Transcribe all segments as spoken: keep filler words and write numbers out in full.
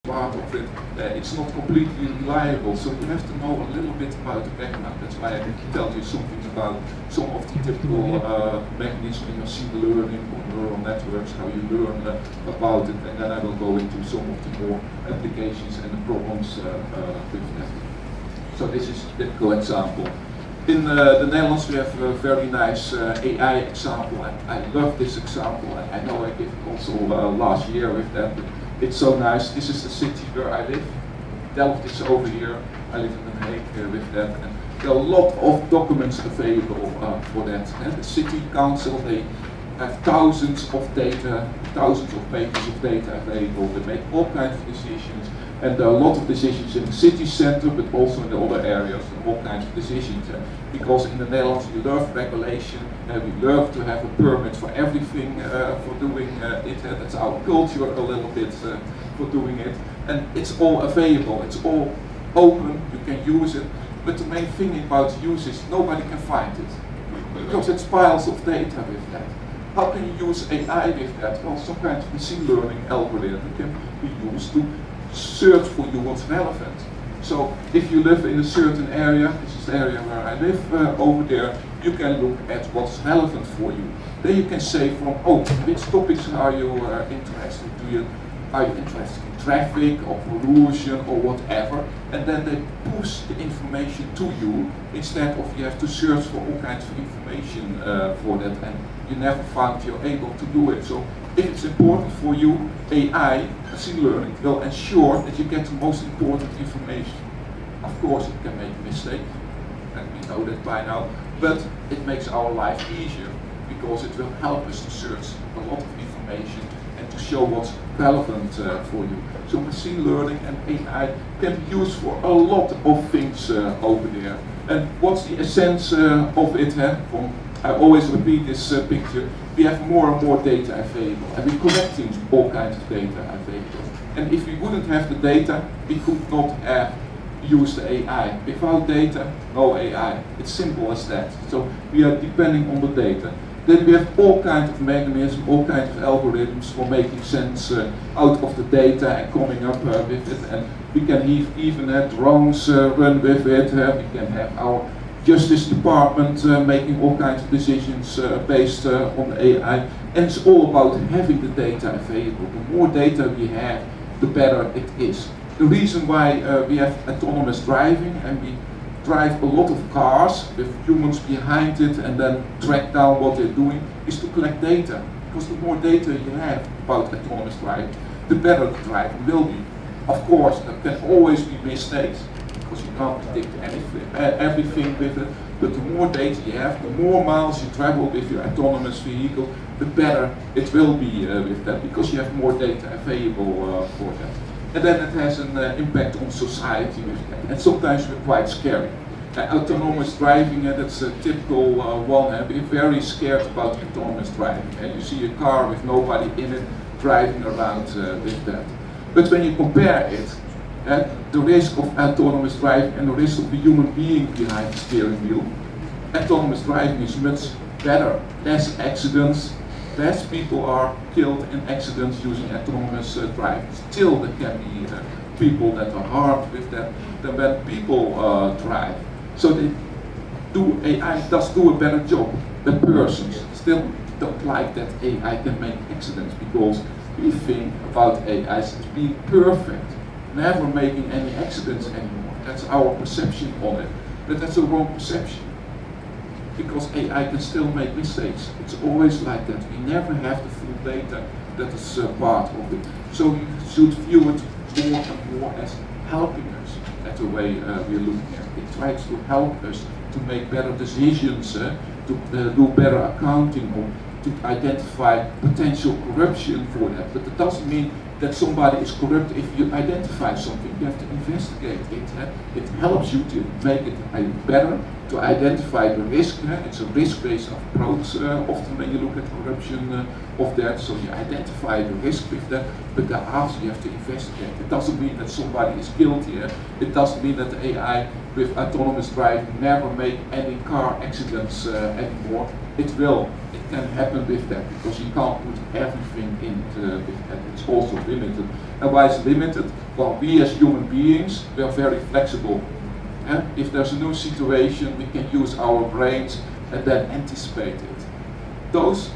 part of it, uh, it's not completely reliable, so you have to know a little bit about the background. That's why I tell you something about some of the typical uh, mechanisms in machine learning or neural networks, how you learn uh, about it, and then I will go into some of the more applications and the problems uh, uh, with that. So this is a typical example. In uh, the Netherlands we have a very nice uh, A I example, and I love this example, and I know I gave it also uh, last year with that. It's so nice. This is the city where I live. Delft is over here. I live in Den Haag uh, with that. And there are a lot of documents available uh, for that. And the city council, they have thousands of data, thousands of pages of data available. They make all kinds of decisions. And there are a lot of decisions in the city center, but also in the other areas, and all kinds of decisions. Uh, because in the Netherlands we love regulation, and we love to have a permit for everything uh, for doing uh, it. Uh, that's our culture a little bit uh, for doing it. And it's all available, it's all open, you can use it. But the main thing about use is nobody can find it. Because it's piles of data with that. How can you use A I with that? Well, some kind of machine learning algorithm can be used to search for you what's relevant. So if you live in a certain area, this is the area where I live uh, over there, you can look at what's relevant for you. Then you can say from, oh, which topics are you uh, interested? Do you, are you interested in traffic or pollution or whatever? And then they push the information to you instead of you have to search for all kinds of information uh, for that, and you never found you're able to do it. So if it's important for you, A I, machine learning, will ensure that you get the most important information. Of course, it can make a mistake, and we know that by now, but it makes our life easier because it will help us to search a lot of information and to show what's relevant uh, for you. So machine learning and A I can be used for a lot of things uh, over there. And what's the essence uh, of it? Huh? From, I always repeat this uh, picture. We have more and more data available, and we're collecting all kinds of data available. And if we wouldn't have the data, we could not have used the A I. Without data, no A I. It's simple as that. So we are depending on the data. Then we have all kinds of mechanisms, all kinds of algorithms for making sense uh, out of the data and coming up uh, with it. And we can even have drones uh, run with it. Uh, we can have our Justice Department uh, making all kinds of decisions uh, based uh, on A I, and it's all about having the data available. The more data we have, the better it is. The reason why uh, we have autonomous driving and we drive a lot of cars with humans behind it and then track down what they're doing is to collect data. Because the more data you have about autonomous driving, the better the driving will be. Of course, there can always be mistakes, because you can't predict anything, uh, everything with it, but the more data you have, the more miles you travel with your autonomous vehicle, the better it will be uh, with that, because you have more data available uh, for that. And then it has an uh, impact on society with that, and sometimes we're quite scary. Uh, autonomous driving, uh, that's a typical uh, one, uh, we're very scared about autonomous driving. And uh, you see a car with nobody in it driving around uh, with that. But when you compare it, Uh, the risk of autonomous driving and the risk of the human being behind the steering wheel, autonomous driving is much better. Less accidents, less people are killed in accidents using autonomous uh, driving. Still there can be uh, people that are harmed with that than when people uh, drive. So they do, A I does do a better job than persons. Still don't like that A I can make accidents, because we think about A I as being perfect, never making any accidents anymore. That's our perception on it. But that's a wrong perception. Because A I can still make mistakes. It's always like that. We never have the full data that is uh, part of it. So you should view it more and more as helping us. That's the way uh, we're looking at it. It tries to help us to make better decisions, uh, to uh, do better accounting, or to identify potential corruption for that. But it doesn't mean that somebody is corrupt if you identify something. You have to investigate it. Eh? It helps you to make it uh, better, to identify the risk. Eh? It's a risk-based approach uh, often when you look at corruption uh, of that. So you identify the risk with that, but thereafter you have to investigate. It doesn't mean that somebody is guilty. Eh? It doesn't mean that A I with autonomous driving never make any car accidents uh, anymore. It will. It can happen with that because you can't put everything in uh, with that. It's also limited. And why is it limited? Well, we as human beings, we are very flexible. And if there's a new situation, we can use our brains and then anticipate it. Those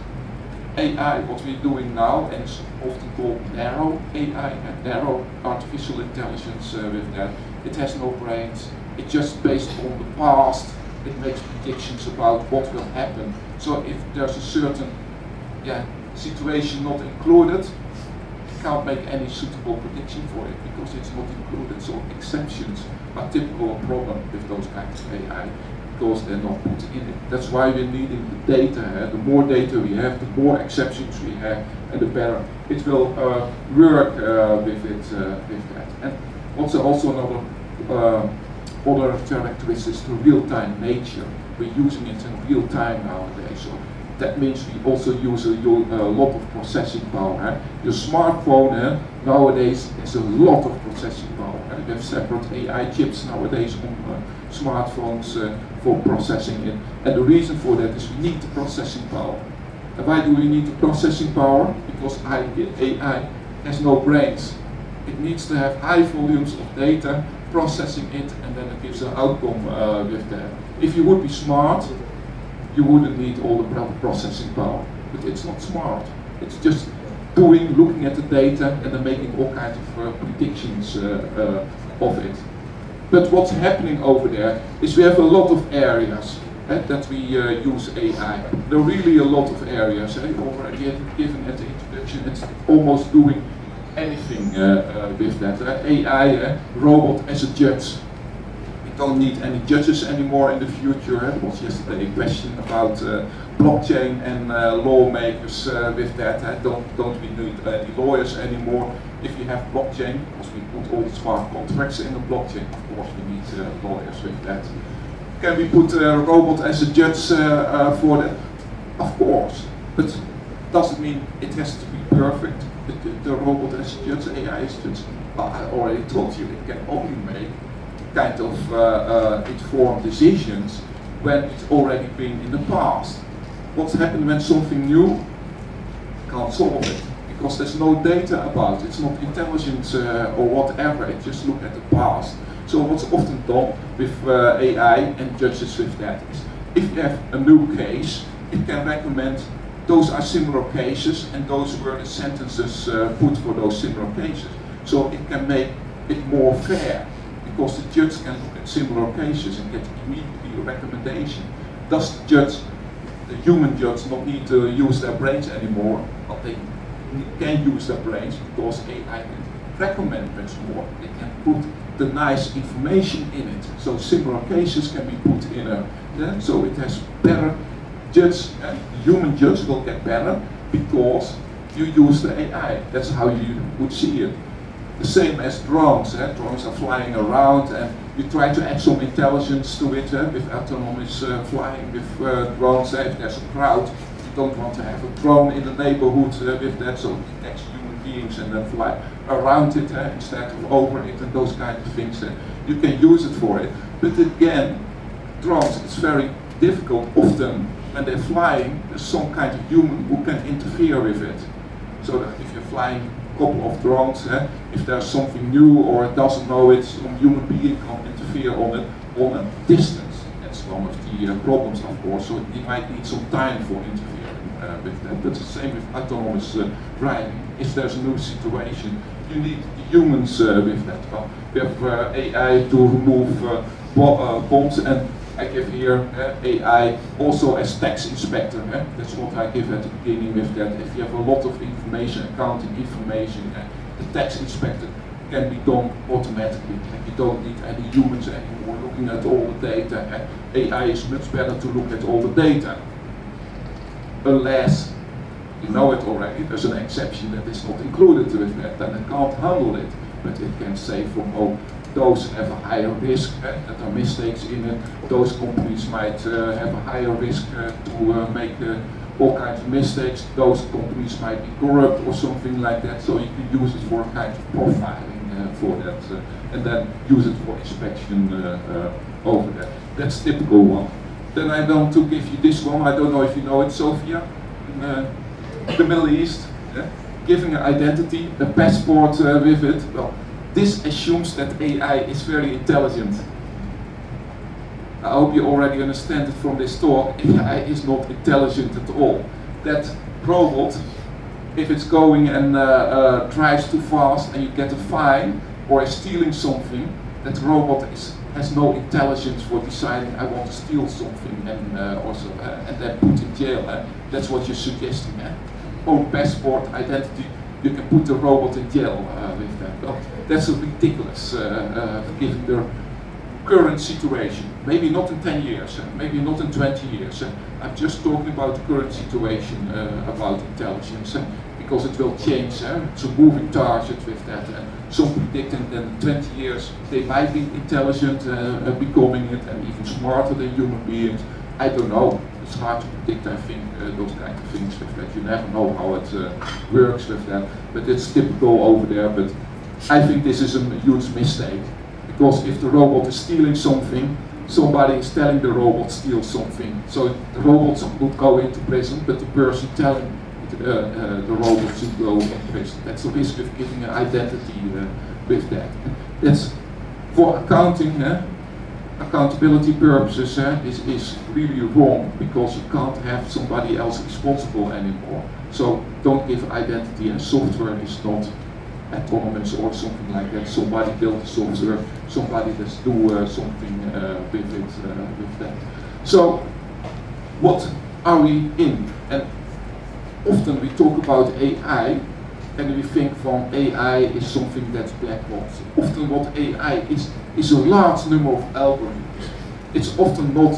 A I, what we're doing now, and it's often called narrow A I, and narrow artificial intelligence uh, with that, it has no brains. It's just based on the past. It makes predictions about what will happen. So if there's a certain yeah, situation not included, you can't make any suitable prediction for it because it's not included. So exceptions are typical problem with those kinds of A I because they're not put in it. That's why we're needing the data. Eh? The more data we have, the more exceptions we have, and the better it will uh, work uh, with it uh, with that. And also, also another uh, other characteristics to real-time nature. We're using it in real time nowadays. So that means we also use a, a lot of processing power. Eh? Your smartphone eh, nowadays has a lot of processing power. Eh? We have separate A I chips nowadays on uh, smartphones uh, for processing it. And the reason for that is we need the processing power. And why do we need the processing power? Because A I has no brains. It needs to have high volumes of data, processing it, and then it gives an outcome uh, with that. If you would be smart, you wouldn't need all the processing power. But it's not smart. It's just doing, looking at the data, and then making all kinds of uh, predictions uh, uh, of it. But what's happening over there is we have a lot of areas eh, that we uh, use A I. There are really a lot of areas. Eh, already given at the introduction, it's almost doing anything uh, uh, with that. Uh, A I, uh, robot as a judge. We don't need any judges anymore in the future. Uh, there was yesterday a question about uh, blockchain and uh, lawmakers uh, with that. Uh, don't, don't we need any lawyers anymore? If you have blockchain, because we put all the smart contracts in the blockchain, of course we need uh, lawyers with that. Can we put a robot as a judge uh, uh, for that? Of course, but doesn't mean it has to be perfect. The, the robot as a judge, A I is just, well, I already told you, it can only make kind of uh, uh, informed decisions when it's already been in the past. What's happened when something new? Can't solve it, because there's no data about it. It's not intelligence uh, or whatever, it just look at the past. So what's often done with uh, A I and judges with that is, if you have a new case, it can recommend those are similar cases, and those were the sentences uh, put for those similar cases. So it can make it more fair, because the judge can look at similar cases and get immediately a recommendation. Does the judge, the human judge, not need to use their brains anymore? But they can use their brains because A I can recommend much more. They can put the nice information in it. So similar cases can be put in a, yeah, so it has better judge, and the human judge will get better because you use the A I. That's how you would see it. The same as drones. Eh? Drones are flying around, and you try to add some intelligence to it eh? with autonomous uh, flying with uh, drones. Eh? If there's a crowd, you don't want to have a drone in the neighborhood uh, with that, so it detects human beings and then fly around it eh? instead of over it and those kind of things. Eh? You can use it for it. But again, drones, it's very difficult often. When they're flying, there's some kind of human who can interfere with it. So that if you're flying a couple of drones, eh, if there's something new or it doesn't know it, some human being can interfere on it on a distance. That's one of the uh, problems, of course. So you might need some time for interfering uh, with that. But the same with autonomous uh, driving. If there's a new situation, you need the humans uh, with that. Well, we have uh, A I to remove uh, bo uh, bombs, and I give here uh, A I also as tax inspector. Eh? That's what I give at the beginning with that. If you have a lot of information, accounting information, uh, the tax inspector can be done automatically. And you don't need any humans anymore looking at all the data. Uh, A I is much better to look at all the data. Unless, you know it already, there's an exception that is not included with that, then it can't handle it. But it can say from, oh, those have a higher risk, uh, that are mistakes in it. Those companies might uh, have a higher risk uh, to uh, make uh, all kinds of mistakes. Those companies might be corrupt or something like that. So you can use it for a kind of profiling uh, for that, uh, and then use it for inspection uh, uh, over that. That's typical one. Then I want to give you this one. I don't know if you know it, Sophia, in uh, the Middle East. Yeah? Giving an identity, a passport uh, with it. Well, this assumes that A I is very intelligent. I hope you already understand it from this talk. A I is not intelligent at all. That robot, if it's going and uh, uh, drives too fast and you get a fine, or is stealing something, that robot is, has no intelligence for deciding I want to steal something and uh, also uh, and then put in jail. Uh. That's what you're suggesting. Uh. Own passport, identity, you can put the robot in jail uh, with that. Well, that's a ridiculous, uh, uh, given the current situation. Maybe not in ten years, uh, maybe not in twenty years. Uh, I'm just talking about the current situation uh, about intelligence, uh, because it will change. Uh, it's a moving target with that. Uh, some predicting that in twenty years they might be intelligent, uh, uh, becoming it, and even smarter than human beings. I don't know. It's hard to predict, I think, uh, those kind of things with that. You never know how it uh, works with that. But it's typical over there. But I think this is a huge mistake. Because if the robot is stealing something, somebody is telling the robot steal something. So the robots would go into prison, but the person telling uh, uh, the robot should go in prison. That's the risk of giving an identity uh, with that. That's for accounting. Uh, accountability purposes uh, is, is really wrong, because you can't have somebody else responsible anymore. So don't give identity, and software is not autonomous or something like that. Somebody built the software, somebody does do uh, something uh, with it, uh, with that. So what are we in? And often we talk about A I and we think from A I is something that's black box. Often what A I is, is a large number of algorithms. It's often not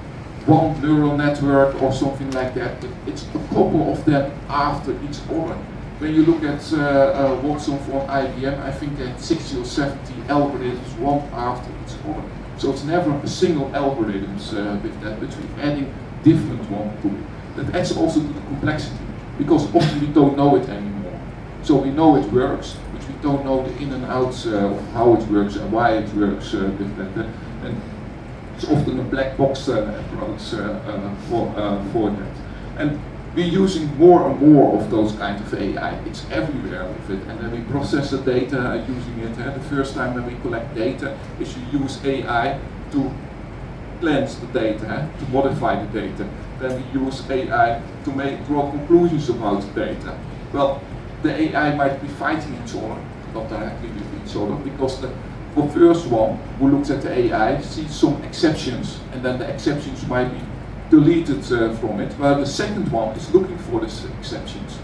one neural network or something like that, but it's a couple of them after each other. When you look at uh, uh, Watson from I B M, I think they had sixty or seventy algorithms, one after each other. So it's never a single algorithm uh, with that, but we're adding different ones to it. That adds also to the complexity, because often we don't know it anymore. So we know it works, but we don't know the in and outs uh, of how it works and why it works uh, with that. And it's often a black box uh, approach uh, uh, for, uh, for that. And we're using more and more of those kind of A I. It's everywhere with it, and then we process the data using it. Uh, the first time when we collect data is we use A I to cleanse the data, uh, to modify the data. Then we use A I to make draw conclusions about the data. Well, the A I might be fighting each other, not directly with each other, because the, the first one who looks at the A I sees some exceptions, and then the exceptions might be deleted uh, from it, while the second one is looking for these exceptions.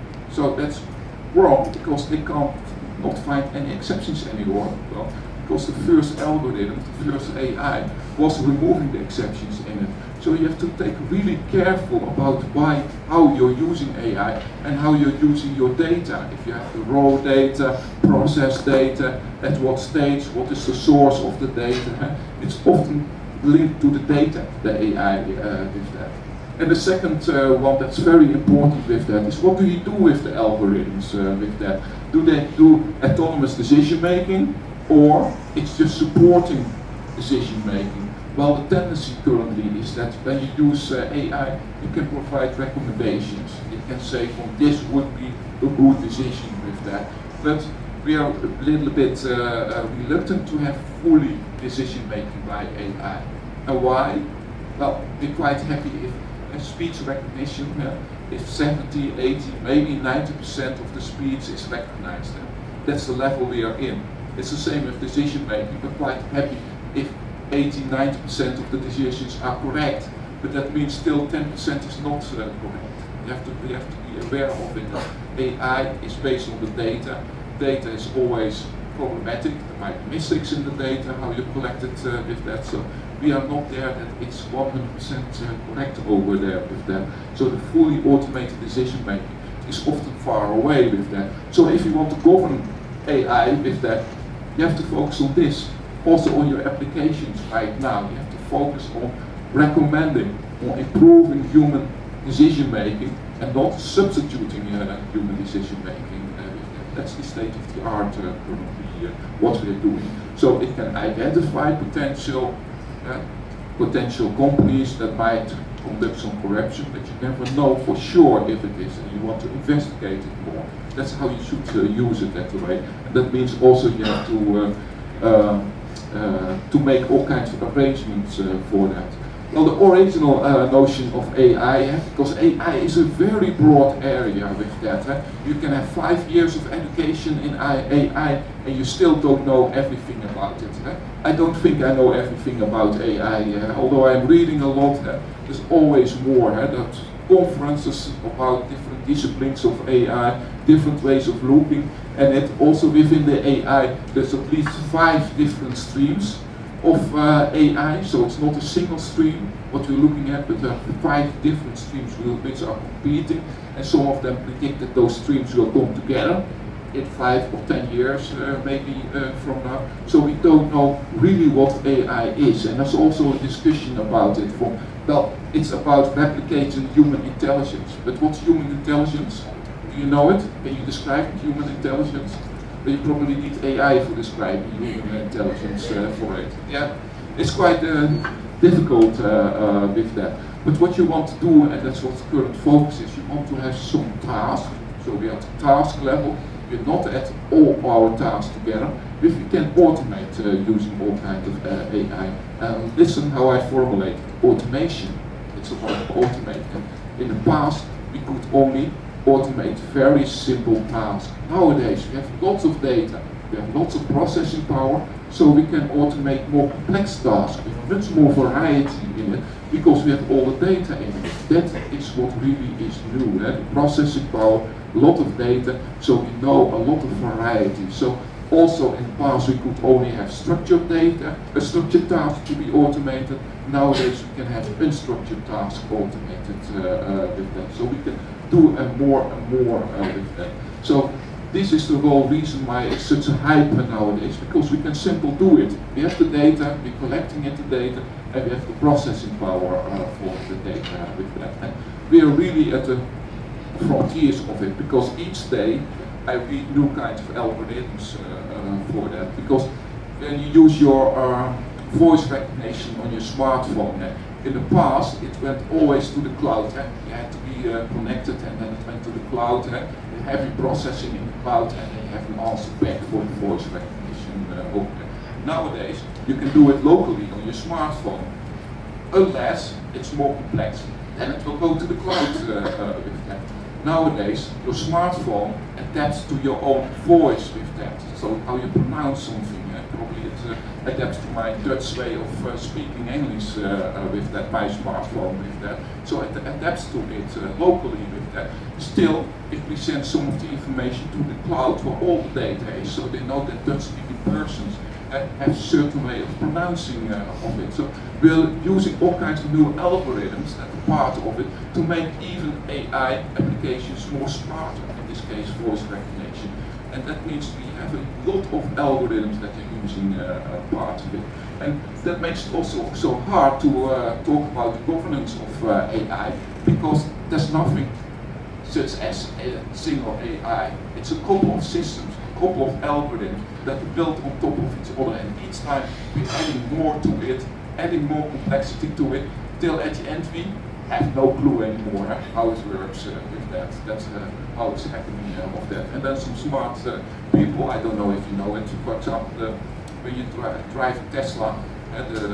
So that's wrong, because they can't not find any exceptions anymore. Well, because the first algorithm, the first A I, was removing the exceptions in it. So you have to take really careful about why, how you're using A I and how you're using your data. If you have the raw data, processed data, at what stage, what is the source of the data. It's often linked to the data, the A I uh, with that. And the second uh, one that's very important with that is, what do you do with the algorithms uh, with that? Do they do autonomous decision making, or it's just supporting decision making? Well, the tendency currently is that when you use uh, A I, you can provide recommendations. You can say, from this would be a good decision with that. But we are a little bit uh, uh, reluctant to have fully decision making by A I. And why? Well, we're quite happy if uh, speech recognition, uh, if seventy, eighty, maybe ninety percent of the speech is recognized. Uh, that's the level we are in. It's the same with decision making. We're quite happy if eighty, ninety percent of the decisions are correct, but that means still ten percent is not uh, correct. You have to, we have to be aware of it. A I is based on the data. Data is always problematic. There might be mistakes in the data, how you collect it uh, with that. So we are not there that it's one hundred percent uh, correct over there with that. So the fully automated decision making is often far away with that. So if you want to govern A I with that, you have to focus on this. Also on your applications right now, you have to focus on recommending, on improving human decision making, and not substituting uh, human decision making. Uh, that's the state of the art uh, currently, uh, what we are doing. So it can identify potential uh, potential companies that might conduct some corruption, but you never know for sure if it is, and you want to investigate it more. That's how you should uh, use it that way. And that means also you have to uh, uh, uh, to make all kinds of arrangements uh, for that. Well, the original uh, notion of A I, eh, because A I is a very broad area with that. Eh? You can have five years of education in A I and you still don't know everything about it. Eh? I don't think I know everything about A I, eh? Although I'm reading a lot. Eh? There's always more. Eh? There's conferences about different disciplines of A I, different ways of looking, and it also within the A I there's at least five different streams of uh, A I, so it's not a single stream what we're looking at, but there are five different streams which are competing, and some of them predict that those streams will come together in five or ten years uh, maybe uh, from now. So we don't know really what A I is, and there's also a discussion about it. From well, it's about replicating human intelligence, but what's human intelligence? Do you know it? Can you describe human intelligence? But you probably need A I for describing human intelligence uh, for it. Yeah, it's quite uh, difficult uh, uh, with that. But what you want to do, and that's what the current focus is, you want to have some task. So we are at the task level. We're not at all our tasks together, but we can automate uh, using all kinds of uh, A I. Um, listen how I formulate automation. It's about automating. In the past, we could only automate very simple tasks. Nowadays we have lots of data, we have lots of processing power, so we can automate more complex tasks with much more variety in it, because we have all the data in it. That is what really is new, eh? The processing power, a lot of data, so we know a lot of variety. So also in the past we could only have structured data, a structured task to be automated. Nowadays we can have unstructured tasks automated uh, uh, with that. So we can do uh, more and more uh, with that. So this is the whole reason why it's such a hype nowadays, because we can simply do it. We have the data, we're collecting it, the data, and we have the processing power uh, for the data with that. And we are really at the frontiers of it, because each day I read new kinds of algorithms uh, uh, for that. Because when you use your uh, voice recognition on your smartphone, uh, in the past it went always to the cloud. Uh, you had to be uh, connected, and then it went to the cloud. Uh, heavy processing in the cloud, and then you have an answer back for the voice recognition. Uh, Nowadays, you can do it locally on your smartphone, unless it's more complex. Then it will go to the cloud uh, uh, with that. Nowadays, your smartphone adapts to your own voice with that. So how you pronounce something, uh, probably it uh, adapts to my Dutch way of uh, speaking English uh, uh, with that, my smartphone with that. So it adapts to it uh, locally with that. Still, if we send some of the information to the cloud where all the data is, so they know that Dutch-speaking persons uh, have a certain way of pronouncing uh, of it. So we're using all kinds of new algorithms that are part of it to make even A I applications more smarter, in this case voice recognition. And that means we have a lot of algorithms that are using uh, a part of it. And that makes it also so hard to uh, talk about the governance of uh, A I, because there's nothing such as a single A I. It's a couple of systems, a couple of algorithms that are built on top of each other, and each time we're adding more to it, adding more complexity to it, till at the end we have no clue anymore uh, how it works uh, with that. That's uh, how it's happening uh, of that. And then some smart uh, people, I don't know if you know it, for example, uh, when you dri drive a Tesla, uh, the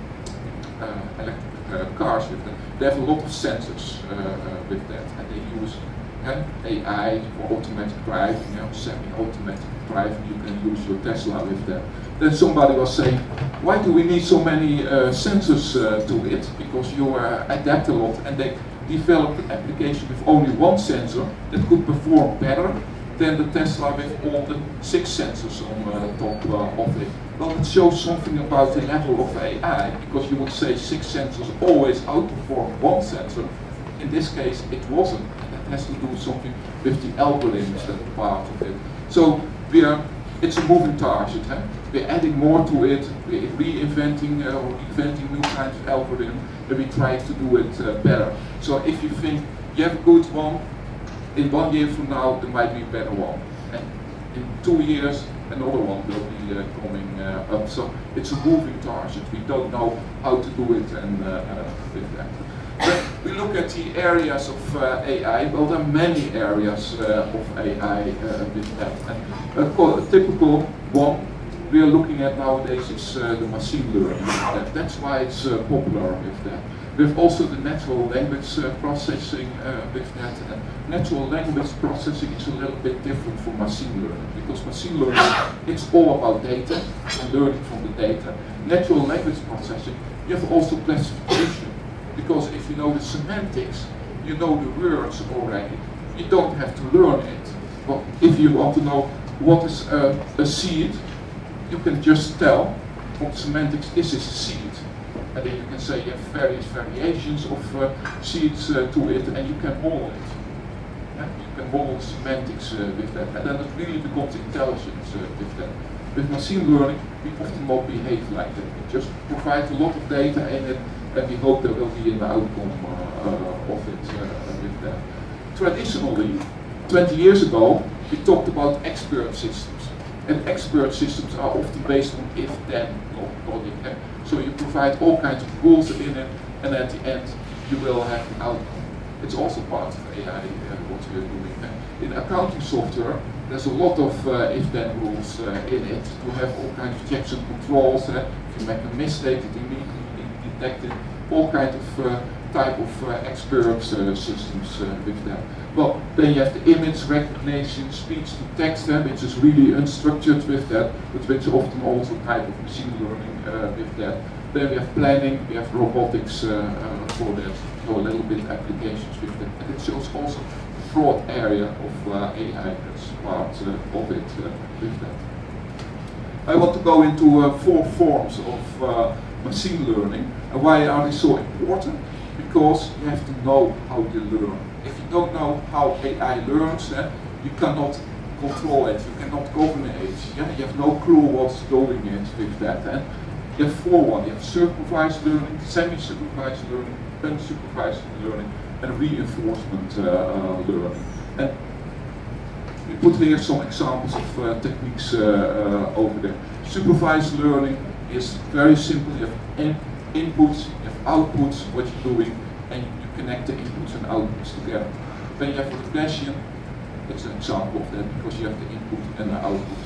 uh, uh, electric uh, cars with them, they have a lot of sensors uh, uh, with that, and they use uh, A I for automatic driving, you know, semi-automatic driving. You can use your Tesla with that. Then somebody was saying, why do we need so many uh, sensors uh, to it? Because you uh, adapt a lot, and they developed an application with only one sensor that could perform better than the Tesla with all the six sensors on uh, top uh, of it. Well, it shows something about the level of A I, because you would say six sensors always outperform one sensor. In this case, it wasn't, and that has to do something with the algorithms that are part of it. So we are, it's a moving target. Huh? We're adding more to it, we're reinventing uh, or inventing new kinds of algorithms, and we try to do it uh, better. So if you think you have a good one, in one year from now there might be a better one. And in two years another one will be uh, coming uh, up. So it's a moving target. We don't know how to do it and uh, uh, with that. But we look at the areas of uh, A I. Well, there are many areas uh, of A I uh, with that. And a, a typical one we are looking at nowadays is uh, the machine learning. That. That's why it's uh, popular with that. We have also the natural language uh, processing uh, with that. And natural language processing is a little bit different from machine learning, because machine learning, it's all about data and learning from the data. Natural language processing, you have also classification, because if you know the semantics, you know the words already. You don't have to learn it. But if you want to know what is uh, a seed, you can just tell from semantics, this is a seed. And then you can say you have various variations of uh, seeds uh, to it, and you can model it. Yeah? You can model the semantics uh, with that, and then it really becomes intelligence uh, with that. With machine learning, we often not behave like that. We just provide a lot of data in it, and we hope there will be an outcome uh, uh, of it uh, with that. Traditionally, twenty years ago, we talked about expert systems. And expert systems are often based on if-then logic. Eh? So you provide all kinds of rules in it, and at the end you will have an outcome. It's also part of A I, uh, what we are doing. Eh? In accounting software, there's a lot of uh, if-then rules uh, in it to have all kinds of checks and controls. Eh? If you make a mistake, it immediately detected. All kinds of uh, type of uh, expert uh, systems uh, with that. Well, then you have the image recognition, speech to text, uh, which is really unstructured with that, but which is often also type of machine learning uh, with that. Then we have planning, we have robotics uh, uh, for that, so a little bit applications with that. And it shows also a broad area of uh, A I as part uh, of it uh, with that. I want to go into uh, four forms of uh, machine learning. And why are they so important? Because you have to know how to learn. If you don't know how A I learns, then you cannot control it, you cannot govern it. Yeah? You have no clue what's going in with that. And you have four ones. You have supervised learning, semi-supervised learning, unsupervised learning, and reinforcement uh, uh, learning. And we put here some examples of uh, techniques uh, uh, over there. Supervised learning is very simple. You have in inputs, you have outputs, what you're doing, and you connect the inputs and outputs together. Then you have regression, that's an example of that, because you have the input and the outputs.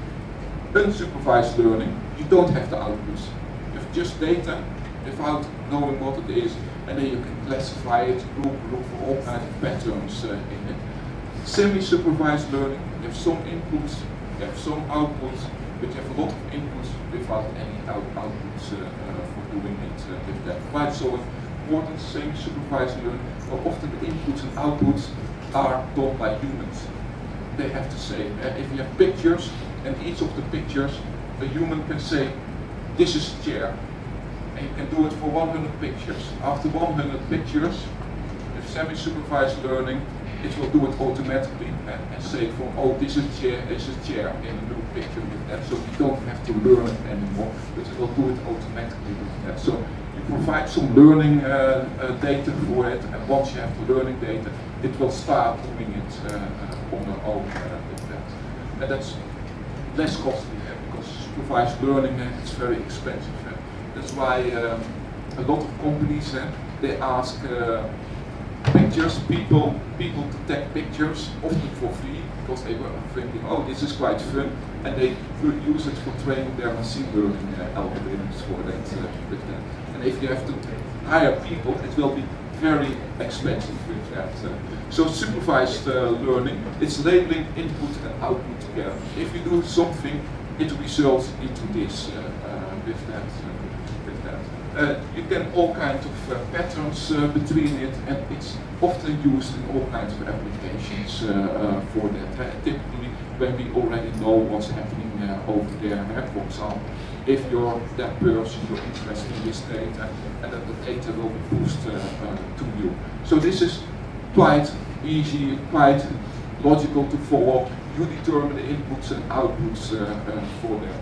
Unsupervised learning, you don't have the outputs. You have just data without knowing what it is, and then you can classify it, look, look for all kinds of patterns uh, in it. Semi-supervised learning, you have some inputs, you have some outputs, but you have a lot of inputs without any out outputs uh, uh, for doing it uh, with that. Why it's so important, semi-supervised learning? Well, often the inputs and outputs are done by humans. They have to say, uh, if you have pictures, and each of the pictures, a human can say, this is a chair. And you can do it for one hundred pictures. After one hundred pictures, with semi-supervised learning, it will do it automatically and, and say from, oh, this is a chair, this is a chair in a new picture with that. So you don't have to learn it anymore, but it will do it automatically with that. So you provide some learning uh, uh, data for it, and once you have the learning data, it will start doing it uh, uh, on their own uh, with that. And that's less costly uh, because supervised learning uh, is very expensive. Uh. That's why um, a lot of companies, uh, they ask uh, pictures, people, people to take pictures, often for free, because they were thinking, oh, this is quite fun, and they use it for training their machine learning uh, algorithms for that, uh, with that. And if you have to hire people, it will be very expensive with that. Uh. So supervised uh, learning, it's labeling input and output together. If you do something, it results into this uh, uh, with that. Uh, with that. Uh, you get all kinds of uh, patterns uh, between it, and it's often used in all kinds of applications uh, uh, for that. Uh, typically, when we already know what's happening uh, over there, uh, for example, if you're that person, you're interested in this data, and that the data will be pushed uh, uh, to you. So this is quite easy, quite logical to follow. You determine the inputs and outputs uh, uh, for that.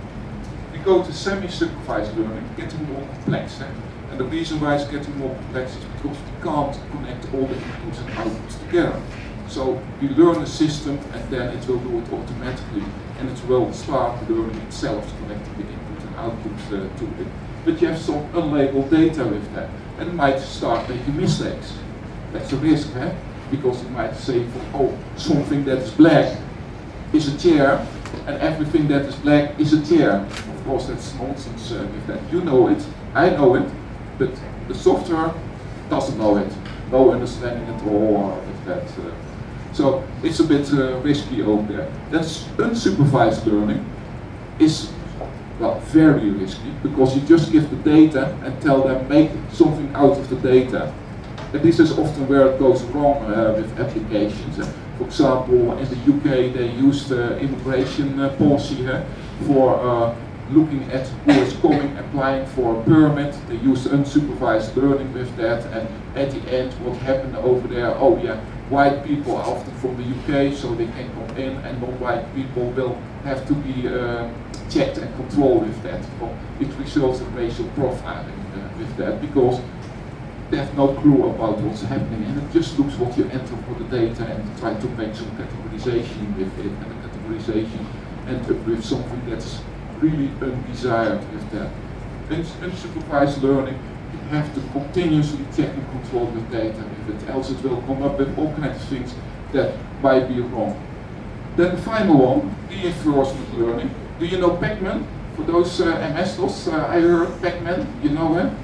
We go to semi-supervised learning, getting more complex. Eh? And the reason why it's getting more complex is because we can't connect all the inputs and outputs together. So you learn a system and then it will do it automatically, and it will start learning itself, connecting the input and output uh, to it. But you have some unlabeled data with that, and it might start making mistakes. That's a risk, eh? Because it might say, oh, something that is black is a chair, and everything that is black is a chair. Of course, that's nonsense uh, with that. You know it, I know it, but the software doesn't know it. No understanding at all of that. Uh, so it's a bit uh, risky over there. That's unsupervised learning is, well, very risky, because you just give the data and tell them make something out of the data. And this is often where it goes wrong uh, with applications. Uh, for example, in the U K they used uh, immigration uh, policy uh, for uh, looking at who is coming, applying for a permit. They used unsupervised learning with that, and at the end what happened over there, oh yeah, white people are often from the U K, so they can come in, and non-white people will have to be uh, checked and controlled with that. Well, it results in racial profiling uh, with that, because they have no clue about what's happening, and it just looks what you enter for the data and try to make some categorization with it, and the categorization ends up with something that's really undesired with that. In unsupervised learning, you have to continuously check and control the data with it, else it will come up with all kinds of things that might be wrong. Then the final one, reinforcement learning. Do you know Pac-Man? For those uh, M S DOS, uh, I heard Pac-Man, you know him?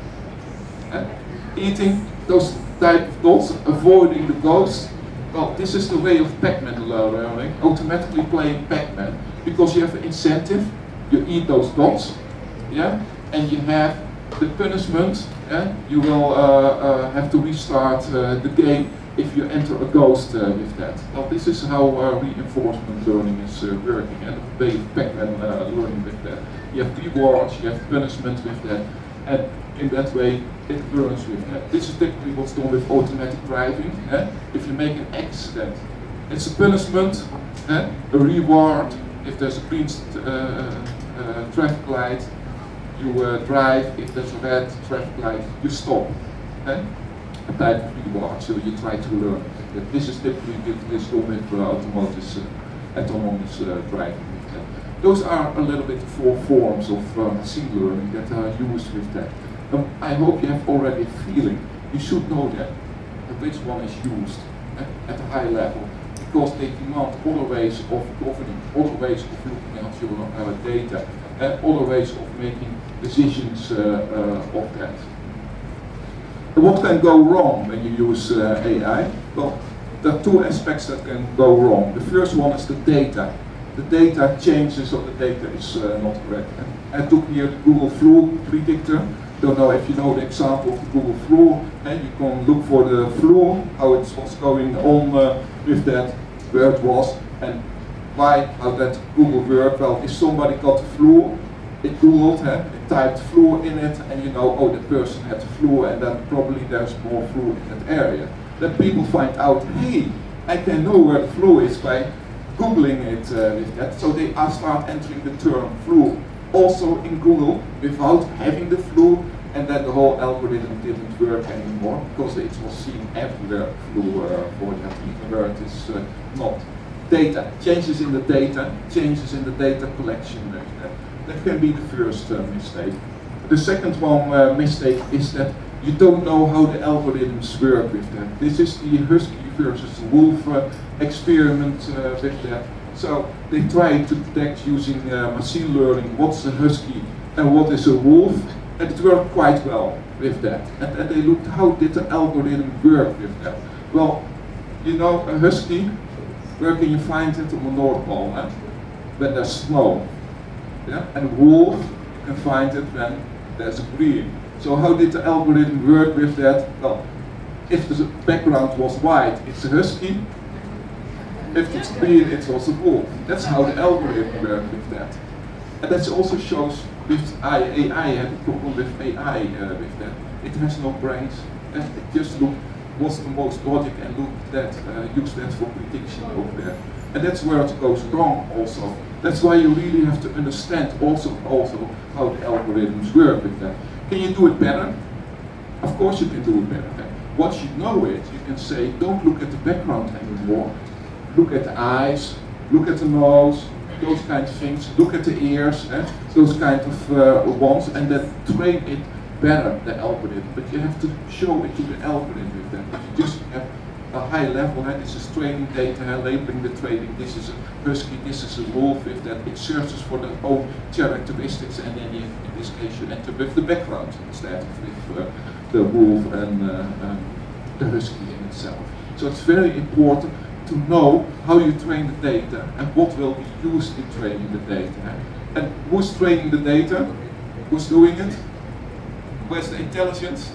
Uh, eating those type of dots, avoiding the ghost. Well, this is the way of Pac-Man learning, automatically playing Pac-Man, because you have an incentive. You eat those dots, yeah, and you have the punishment. Yeah? You will uh, uh, have to restart uh, the game if you enter a ghost uh, with that. Well, this is how uh, reinforcement learning is uh, working, and the way of Pac-Man uh, learning with that. You have rewards, you have punishment with that, and in that way it learns with that. This is typically what's done with automatic driving. Eh? If you make an accident, it's a punishment, eh? A reward. If there's a green uh, uh, traffic light, you uh, drive. If there's a red traffic light, you stop. Eh? A type of reward, so you try to learn. That this is typically this done with uh, autonomous, uh, autonomous uh, driving. Those are a little bit four forms of uh, machine learning that are used with that. Um, I hope you have already a feeling. You should know that, that which one is used uh, at a high level, because they demand other ways of governing, other ways of looking at your uh, data, and other ways of making decisions uh, uh, of that. And what can go wrong when you use uh, A I? Well, there are two aspects that can go wrong. The first one is the data. The data changes, so the data is uh, not correct. And I took here the Google flu predictor. Don't know if you know the example of the Google flu, and you can look for the flu, how it's what's going on uh, with that, where it was, and why, how that Google worked. Well, if somebody got the flu, it Googled, uh, it typed flu in it, and you know, oh, the person had the flu, and then probably there's more flu in that area. Then people find out, hey, I can know where the flu is by Googling it uh, with that. So they are start entering the term flu also in Google without having the flu, and then the whole algorithm didn't work anymore because it was seen everywhere flu uh, for that, even where it is uh, not. Data, changes in the data, changes in the data collection. Uh, that can be the first uh, mistake. The second one uh, mistake is that you don't know how the algorithms work with that. This is the husky versus wolf uh, experiment uh, with that. So they try to detect using uh, machine learning what's a husky and what is a wolf, and it worked quite well with that. And, and they looked how did the algorithm work with that. Well, you know, a husky, where can you find it on the North Pole? Eh? When there's snow. Yeah? And wolf, you can find it when there's green. So how did the algorithm work with that? Well, if the background was white, it's a husky. If it's green, it's also wolf. That's how the algorithm worked with that. And that also shows with A I, had a problem with A I uh, with that. It has no brains, and it just looked what's the most logic and look that uh, use that for prediction over there. And that's where it goes wrong also. That's why you really have to understand also also how the algorithms work with that. Can you do it better? Of course you can do it better. once you know it, you can say, don't look at the background anymore. Look at the eyes, look at the nose, those kind of things. Look at the ears, eh? Those kind of uh, ones, and then train it better, the algorithm. But you have to show it to the algorithm with that. If you just have a high level, eh? This is training data, eh? Labeling the training, this is a husky, this is a wolf, with that it searches for their own characteristics, and then you, in this case you enter with the background instead of with uh, the wolf and uh, um, the husky in itself. So it's very important to know how you train the data and what will be used in training the data. Eh? And who's training the data? Who's doing it? Where's the intelligence?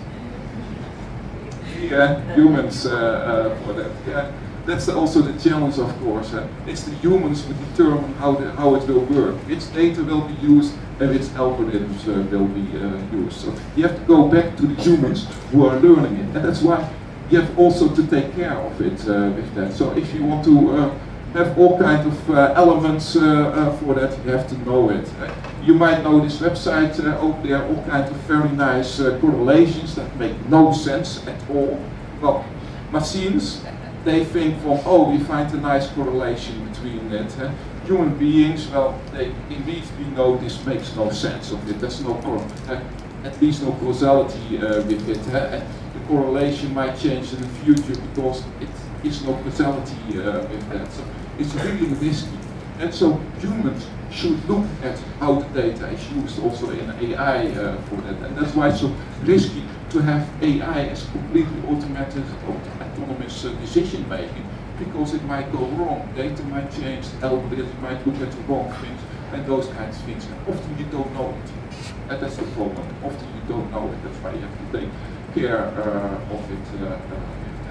Yeah, humans uh, uh, for that. Yeah, that's also the challenge, of course. Uh, it's the humans who determine how the, how it will work, which data will be used and which algorithms uh, will be uh, used. So you have to go back to the humans who are learning it, and that's why you have also to take care of it uh, with that. So if you want to uh, have all kinds of uh, elements uh, uh, for that, you have to know it. Uh, you might know this website uh, over there, all kinds of very nice uh, correlations that make no sense at all. Well, machines, they think from, oh, we find a nice correlation between it. Uh, human beings, well, they immediately know this makes no sense of it. There's no, uh, at least no causality uh, with it. Uh, the correlation might change in the future because it is no causality uh, with that. So it's really risky. And so humans should look at how the data is used also in A I uh, for that. And that's why it's so risky to have A I as completely automatic, autonomous uh, decision making, because it might go wrong. Data might change, the algorithm might look at the wrong things, and those kinds of things. And often you don't know it. And that's the problem. Often you don't know it. That's why you have to take care uh, of it. Uh, uh,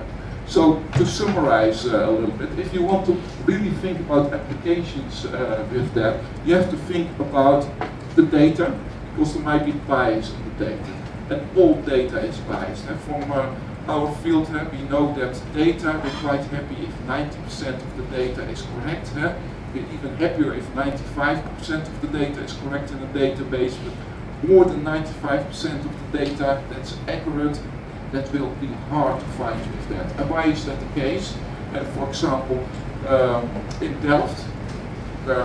So to summarize uh, a little bit, if you want to really think about applications uh, with that, you have to think about the data, because there might be bias in the data. And all data is biased. And from uh, our field, uh, we know that data, we're quite happy if ninety percent of the data is correct. Uh, we're even happier if ninety-five percent of the data is correct in a database, but more than ninety-five percent of the data that's accurate, that will be hard to find with that. And why is that the case? Uh, for example, um, in Delft, where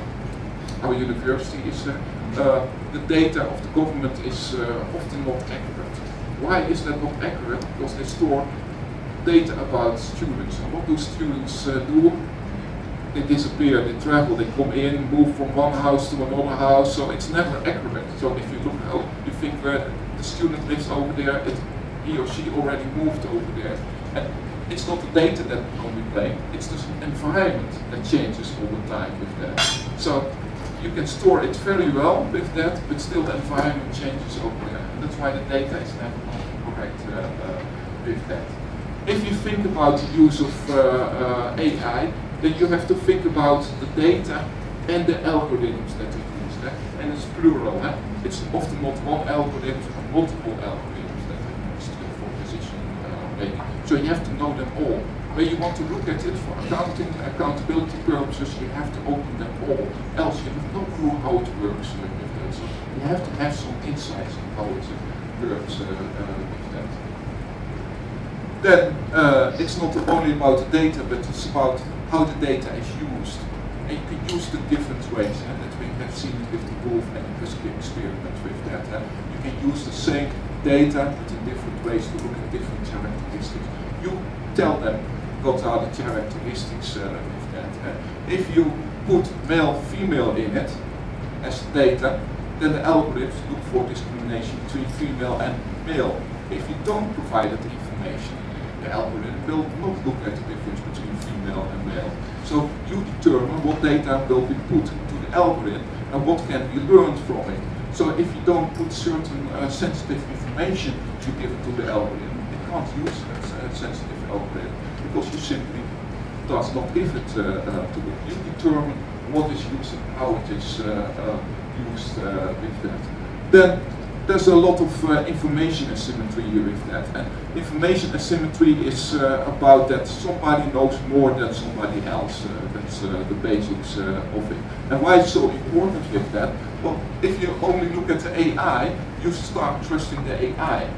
uh, our university is, uh, uh, the data of the government is uh, often not accurate. Why is that not accurate? Because they store data about students. And what do students uh, do? They disappear, they travel, they come in, move from one house to another house, so it's never accurate. So if you look how you think where the student lives over there, it, he or she already moved over there. And it's not the data that will be playing, it's the environment that changes all the time with that. So you can store it very well with that, but still the environment changes over there. And that's why the data is never correct uh, uh, with that. If you think about the use of uh, uh, A I, then you have to think about the data and the algorithms that we use. Eh? And it's plural. Eh? It's often not one algorithm, but multiple algorithms. So you have to know them all. When you want to look at it for accounting, accountability purposes, you have to open them all. Else you have no clue how it works uh, with that. So you have to have some insights on how it uh, works uh, uh, with that. Then uh, it's not only about the data, but it's about how the data is used. And you can use it in different ways. And that we have seen it with the wolf and the husky experiment with that. And you can use the same data, but in different ways to look at different characteristics. You tell them what are the characteristics uh, of that. Uh, if you put male, female in it as data, then the algorithms look for discrimination between female and male. If you don't provide that information, the algorithm will not look at the difference between female and male. So you determine what data will be put to the algorithm and what can be learned from it. So if you don't put certain uh, sensitive information to give it to the algorithm, it can't use that uh, sensitive algorithm because you simply does not give it uh, uh, to it. You determine what is used and how it is uh, uh, used uh, with that. Then there's a lot of uh, information asymmetry here with that. And information asymmetry is uh, about that somebody knows more than somebody else. Uh, that's uh, the basics uh, of it. And why it's so important with that? Well, if you only look at the A I, you start trusting the A I.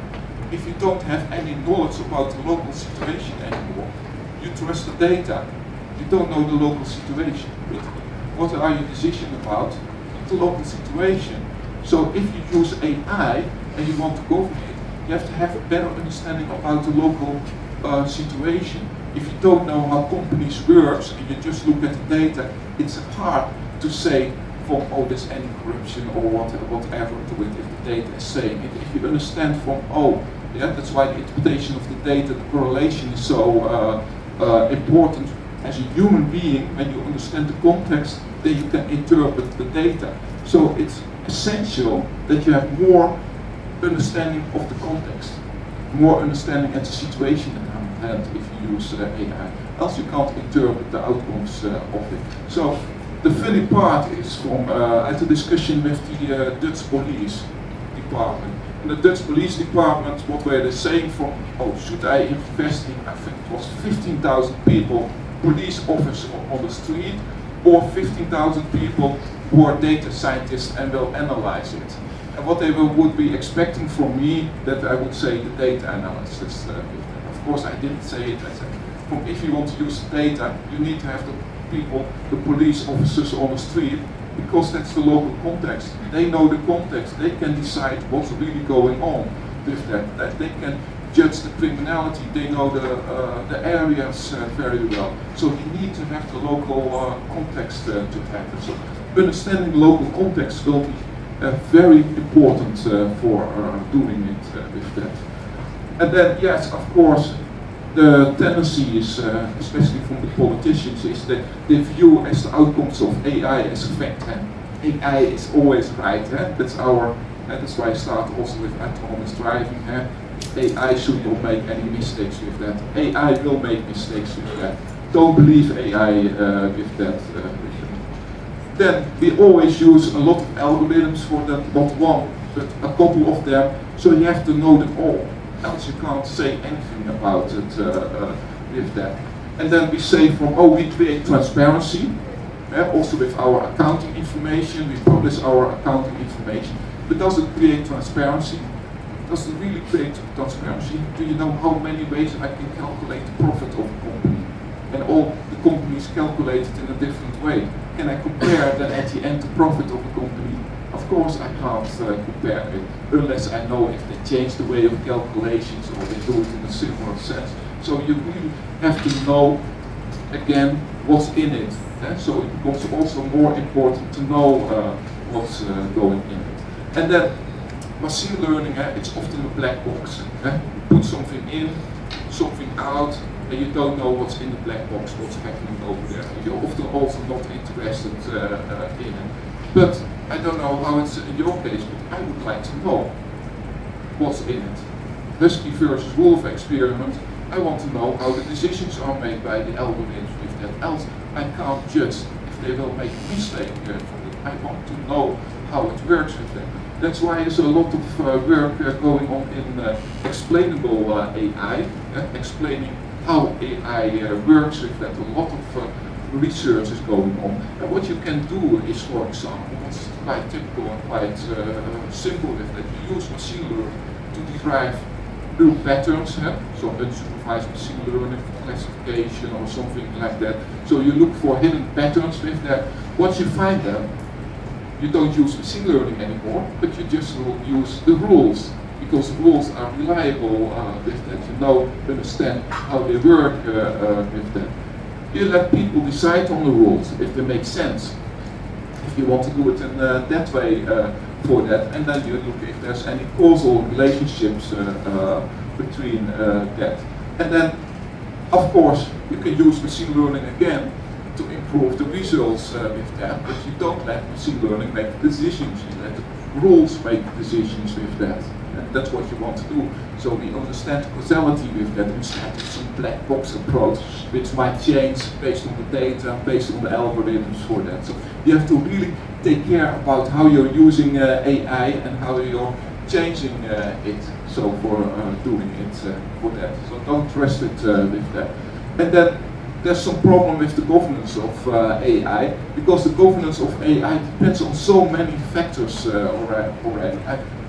if you don't have any knowledge about the local situation anymore, you trust the data. You don't know the local situation. But what are your decisions about? The local situation. So if you use A I and you want to govern it, you have to have a better understanding about the local uh, situation. If you don't know how companies work and you just look at the data, it's hard to say from, oh, there's any corruption or what, whatever to it if the data is saying it. If you understand from, oh, yeah, that's why the interpretation of the data, the correlation is so uh, uh, important. As a human being, when you understand the context, then you can interpret the data. So it's essential that you have more understanding of the context, more understanding at the situation at hand if you use uh, A I. Else you can't interpret the outcomes uh, of it. So the funny part is from uh, at the discussion with the uh, Dutch police department. And the Dutch police department, what were they saying from, oh, should I invest in, I think it was fifteen thousand people, police officers on the street, or fifteen thousand people who are data scientists and will analyze it. And what they will, would be expecting from me, that I would say the data analysis. Uh, of course I didn't say it, I said, from if you want to use data, you need to have the people, the police officers on the street, because that's the local context. They know the context, they can decide what's really going on with that. That they can judge the criminality, they know the, uh, the areas uh, very well. So you need to have the local uh, context uh, to happen. So understanding local context will be uh, very important uh, for uh, doing it uh, with that. And then, yes, of course, the tendency is, uh, especially from the politicians, is that they view as the outcomes of A I as a fact. Eh? A I is always right. Eh? That's our. Uh, that's why I start also with autonomous driving. Eh? A I should not make any mistakes with that. A I will make mistakes with that. Don't believe A I uh, with that. Uh, then we always use a lot of algorithms for that, not one, but a couple of them. So you have to know them all. Else you can't say anything about it uh, uh, with that. And then we say from, oh, we create transparency, uh, also with our accounting information, we publish our accounting information, but does it create transparency? Does it really create transparency? Do you know how many ways I can calculate the profit of a company? And all the companies calculate it in a different way. Can I compare then at the end the profit of a company? Of course I can't uh, compare it, unless I know if they change the way of calculations or they do it in a similar sense. So you really have to know, again, what's in it. Eh? So it becomes also more important to know uh, what's uh, going in it. And then machine learning, eh, it's often a black box. Eh? You put something in, something out, and you don't know what's in the black box, what's happening over there. You're often also not interested uh, uh, in it. But I don't know how it's in your case, but I would like to know what's in it. Husky versus wolf experiment, I want to know how the decisions are made by the algorithms with that. Else I can't judge if they will make a mistake uh, from it. I want to know how it works with them. That's why there's a lot of uh, work uh, going on in uh, explainable uh, A I, uh, explaining how A I uh, works with that. A lot of uh, research is going on. And what you can do is, for example, what's quite typical and quite uh, simple with that, you use machine learning to derive new patterns, eh? So unsupervised machine learning for classification or something like that. So you look for hidden patterns with that. Once you find them, you don't use machine learning anymore, but you just will use the rules, because rules are reliable uh, with that. You know, understand how they work uh, uh, with that. You let people decide on the rules if they make sense. If you want to do it in uh, that way uh, for that, and then you look if there's any causal relationships uh, uh, between uh, that. And then, of course, you can use machine learning again to improve the results uh, with that, but you don't let machine learning make decisions. You let the rules make decisions with that. And that's what you want to do. So we understand causality with that instead of some black box approach, which might change based on the data, based on the algorithms for that. So you have to really take care about how you're using uh, A I and how you're changing uh, it. So for uh, doing it uh, for that. So don't trust it uh, with that. And then there's some problem with the governance of uh, A I, because the governance of A I depends on so many factors uh, already. already. Of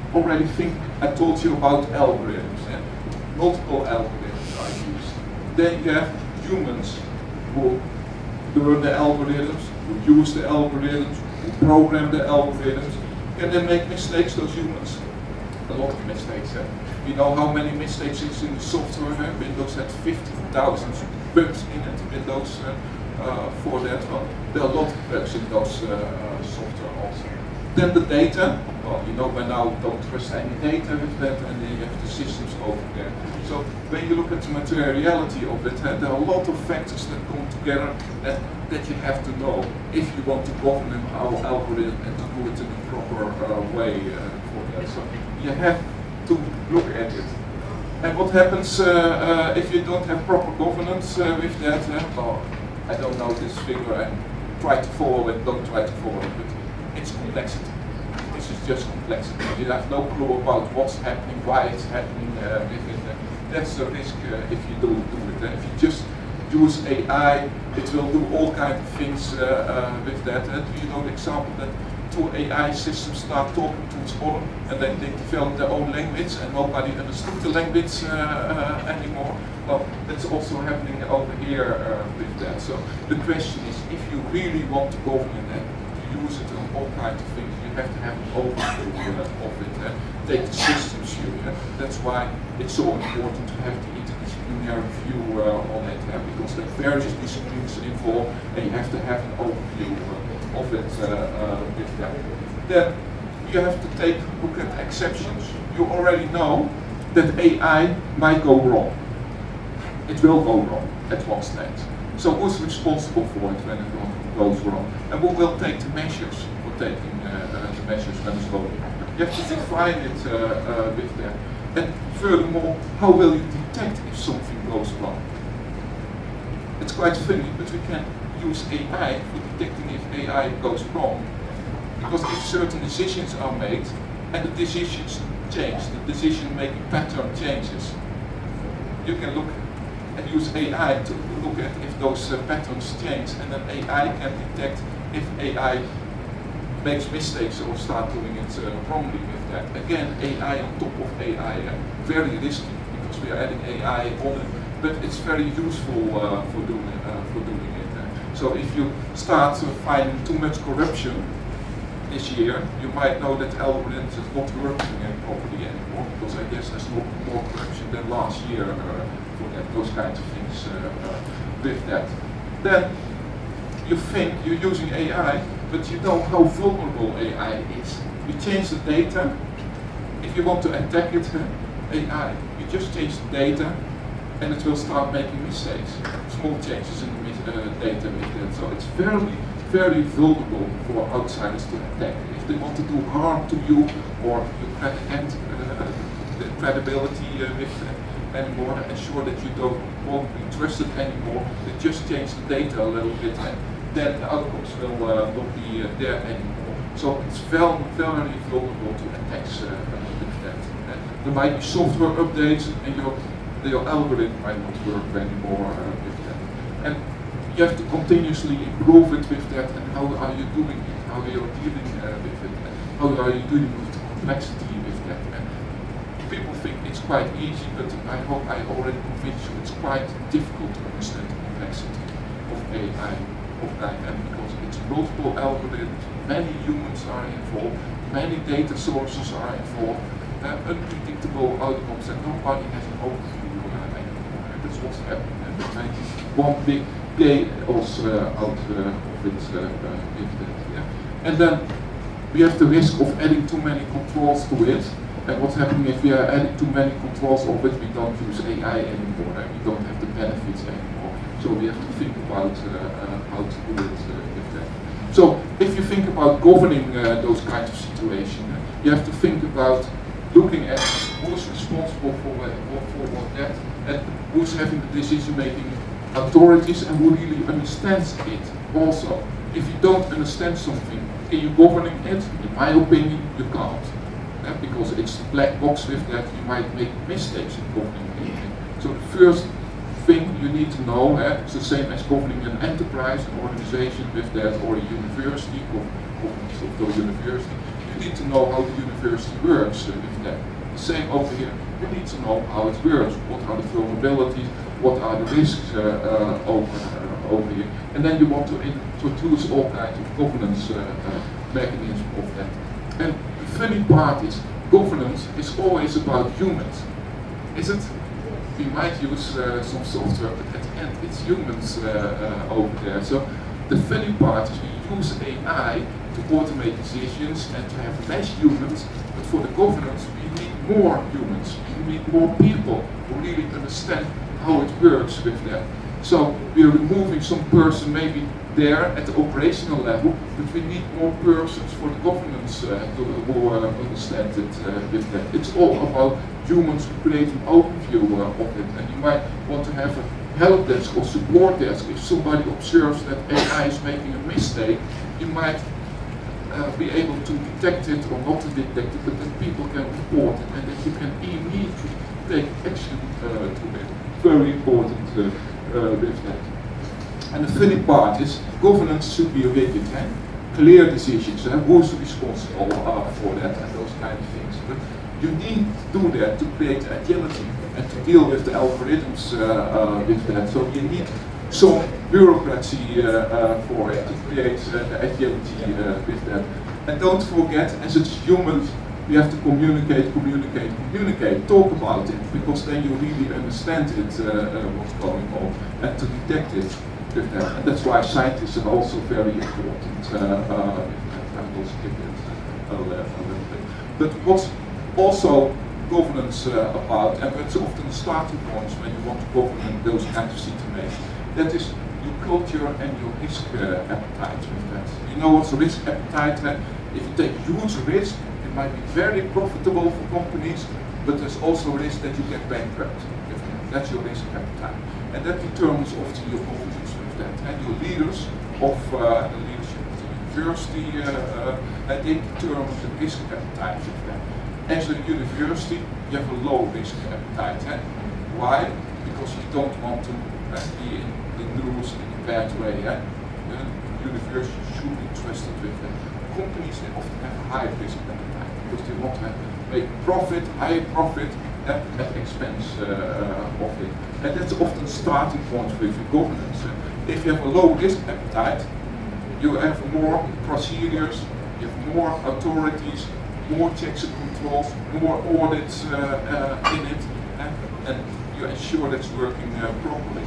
already think, I told you about algorithms, eh? Multiple algorithms are used. Then you have humans who learn the algorithms, who use the algorithms, who program the algorithms, and they make mistakes, those humans. A lot of mistakes. Eh? We know how many mistakes is in the software. Eh? Windows had fifty thousand bugs in it, Windows uh, uh, for that one. There are a lot of bugs in those uh, uh, software also. Then the data, well, you know by now, don't trust any data with that, and then you have the systems over there. So when you look at the materiality of it, uh, there are a lot of factors that come together that, that you have to know if you want to govern our algorithm and to do it in a proper uh, way uh, for that. So you have to look at it. And what happens uh, uh, if you don't have proper governance uh, with that? Uh, well, I don't know this figure, and try to follow it, don't try to follow it, but it's complexity. This is just complexity. You have no clue about what's happening, why it's happening uh, with it. Uh, that's the risk uh, if you do, do it. Uh, if you just use A I, it will do all kinds of things uh, uh, with that. Uh, do you know the example that two A I systems start talking to each other and then they develop their own language and nobody understood the language uh, uh, anymore? Well, that's also happening over here uh, with that. So the question is, if you really want to govern that, use it on all kinds of things. You have to have an overview uh, of it. Uh, take the systems view. Uh, that's why it's so important to have the interdisciplinary view uh, on it, uh, because there are various disciplines involved, and you have to have an overview uh, of it uh, uh, with that. Then you have to take a look at exceptions. You already know that A I might go wrong. It will go wrong at one stage. So who's responsible for it when it goes wrong? And who will take the measures for taking uh, uh, the measures when it's going wrong? You have to define it uh, uh, with that. And furthermore, how will you detect if something goes wrong? It's quite funny, but we can use A I for detecting if A I goes wrong. Because if certain decisions are made, and the decisions change, the decision-making pattern changes, you can look and use A I to look at if those uh, patterns change, and then A I can detect if A I makes mistakes or start doing it uh, wrongly with that. Again, A I on top of A I, uh, very risky because we are adding A I on it, but it's very useful uh, for doing uh, for doing it. Uh. So if you start uh, finding too much corruption this year, you might know that algorithms is not working uh, properly anymore, because I guess there's no more corruption than last year. Uh, for that, those kinds of things uh, uh, with that. Then you think you're using A I, but you know how vulnerable A I is. You change the data. If you want to attack it, uh, A I, you just change the data and it will start making mistakes. Small changes in the uh, data with that. So it's very, very vulnerable for outsiders to attack. If they want to do harm to you or your cred and, uh, the credibility uh, with that, anymore, and ensure that you don't won't be trusted anymore. They just change the data a little bit, and then the outcomes will uh, not be uh, there anymore. So it's very, very vulnerable to attacks uh, with that. And there might be software updates, and your your algorithm might not work anymore uh, with that. And you have to continuously improve it with that. And how are you doing it? How are you dealing uh, with it? And how are you dealing with the complexity with that? And people think it's quite easy, but I hope I already convinced you it's quite difficult to understand the complexity of A I, of I M, because it's multiple algorithms, many humans are involved, many data sources are involved, uh, unpredictable outcomes, and nobody has an overview uh, anymore. And that's what's happening. And there may be one big chaos uh, out uh, of it uh, uh, with that. Yeah. And then we have the risk of adding too many controls to it. And what's happening if we are adding too many controls of it, we don't use A I anymore, and we don't have the benefits anymore. So we have to think about uh, uh, how to do it uh, with that. So if you think about governing uh, those kinds of situations, you have to think about looking at who's responsible for, uh, for what that, and who's having the decision-making authorities, and who really understands it also. If you don't understand something, can you govern it? In my opinion, you can't. Uh, because it's a black box with that, you might make mistakes in governing anything. So the first thing you need to know, uh, it's the same as governing an enterprise, an organization with that, or a university, governance of the university. You You need to know how the university works uh, with that. The same over here. You need to know how it works. What are the vulnerabilities? What are the risks uh, uh, over, uh, over here? And then you want to introduce all kinds of governance uh, uh, mechanisms of that. And the funny part is, governance is always about humans. Is it? We might use uh, some software, but at the end it's humans uh, uh, over there. So the funny part is we use A I to automate decisions and to have less humans, but for the governance we need more humans. We need more people who really understand how it works with that. So we are removing some person maybe there at the operational level, but we need more persons for the governance uh, to, who uh, understand it uh, with that. It's all about humans who create an overview uh, of it, and you might want to have a help desk or support desk. If somebody observes that A I is making a mistake, you might uh, be able to detect it or not to detect it, but then people can report it and that you can immediately take action uh, to it. Very important uh, uh, with that. And the funny part is, governance should be rigid, eh? Clear decisions, eh? Who's responsible uh, for that and those kind of things. But you need to do that to create agility and to deal with the algorithms uh, uh, with that. So you need some bureaucracy uh, uh, for it to create uh, the agility uh, with that. And don't forget, as it's humans, we have to communicate, communicate, communicate, talk about it, because then you really understand it, uh, uh, what's going on, and to detect it with that. And that's why scientists are also very important. Uh, uh, I will skip it a, a little bit. But what's also governance uh, about, and it's often the starting points when you want to govern those kinds of situations, that is your culture and your risk uh, appetite with that. You know what's a risk appetite? Uh, if you take huge risk, it might be very profitable for companies, but there's also a risk that you get bankrupt. That's your risk appetite. And that determines often your governance with that. And your leaders of uh, the leadership of the university, uh, uh, and they determine the risk appetite with that. As a university, you have a low risk appetite. Eh? Why? Because you don't want to uh, be in the news in a bad way. Eh? The university should be trusted with that. Companies, they often have a high risk appetite because they want to make profit, high profit at, at expense uh, of it. And that's often starting point with your governance. If you have a low risk appetite, you have more procedures, you have more authorities, more checks and controls, more audits uh, uh, in it, uh, and you ensure that's working uh, properly.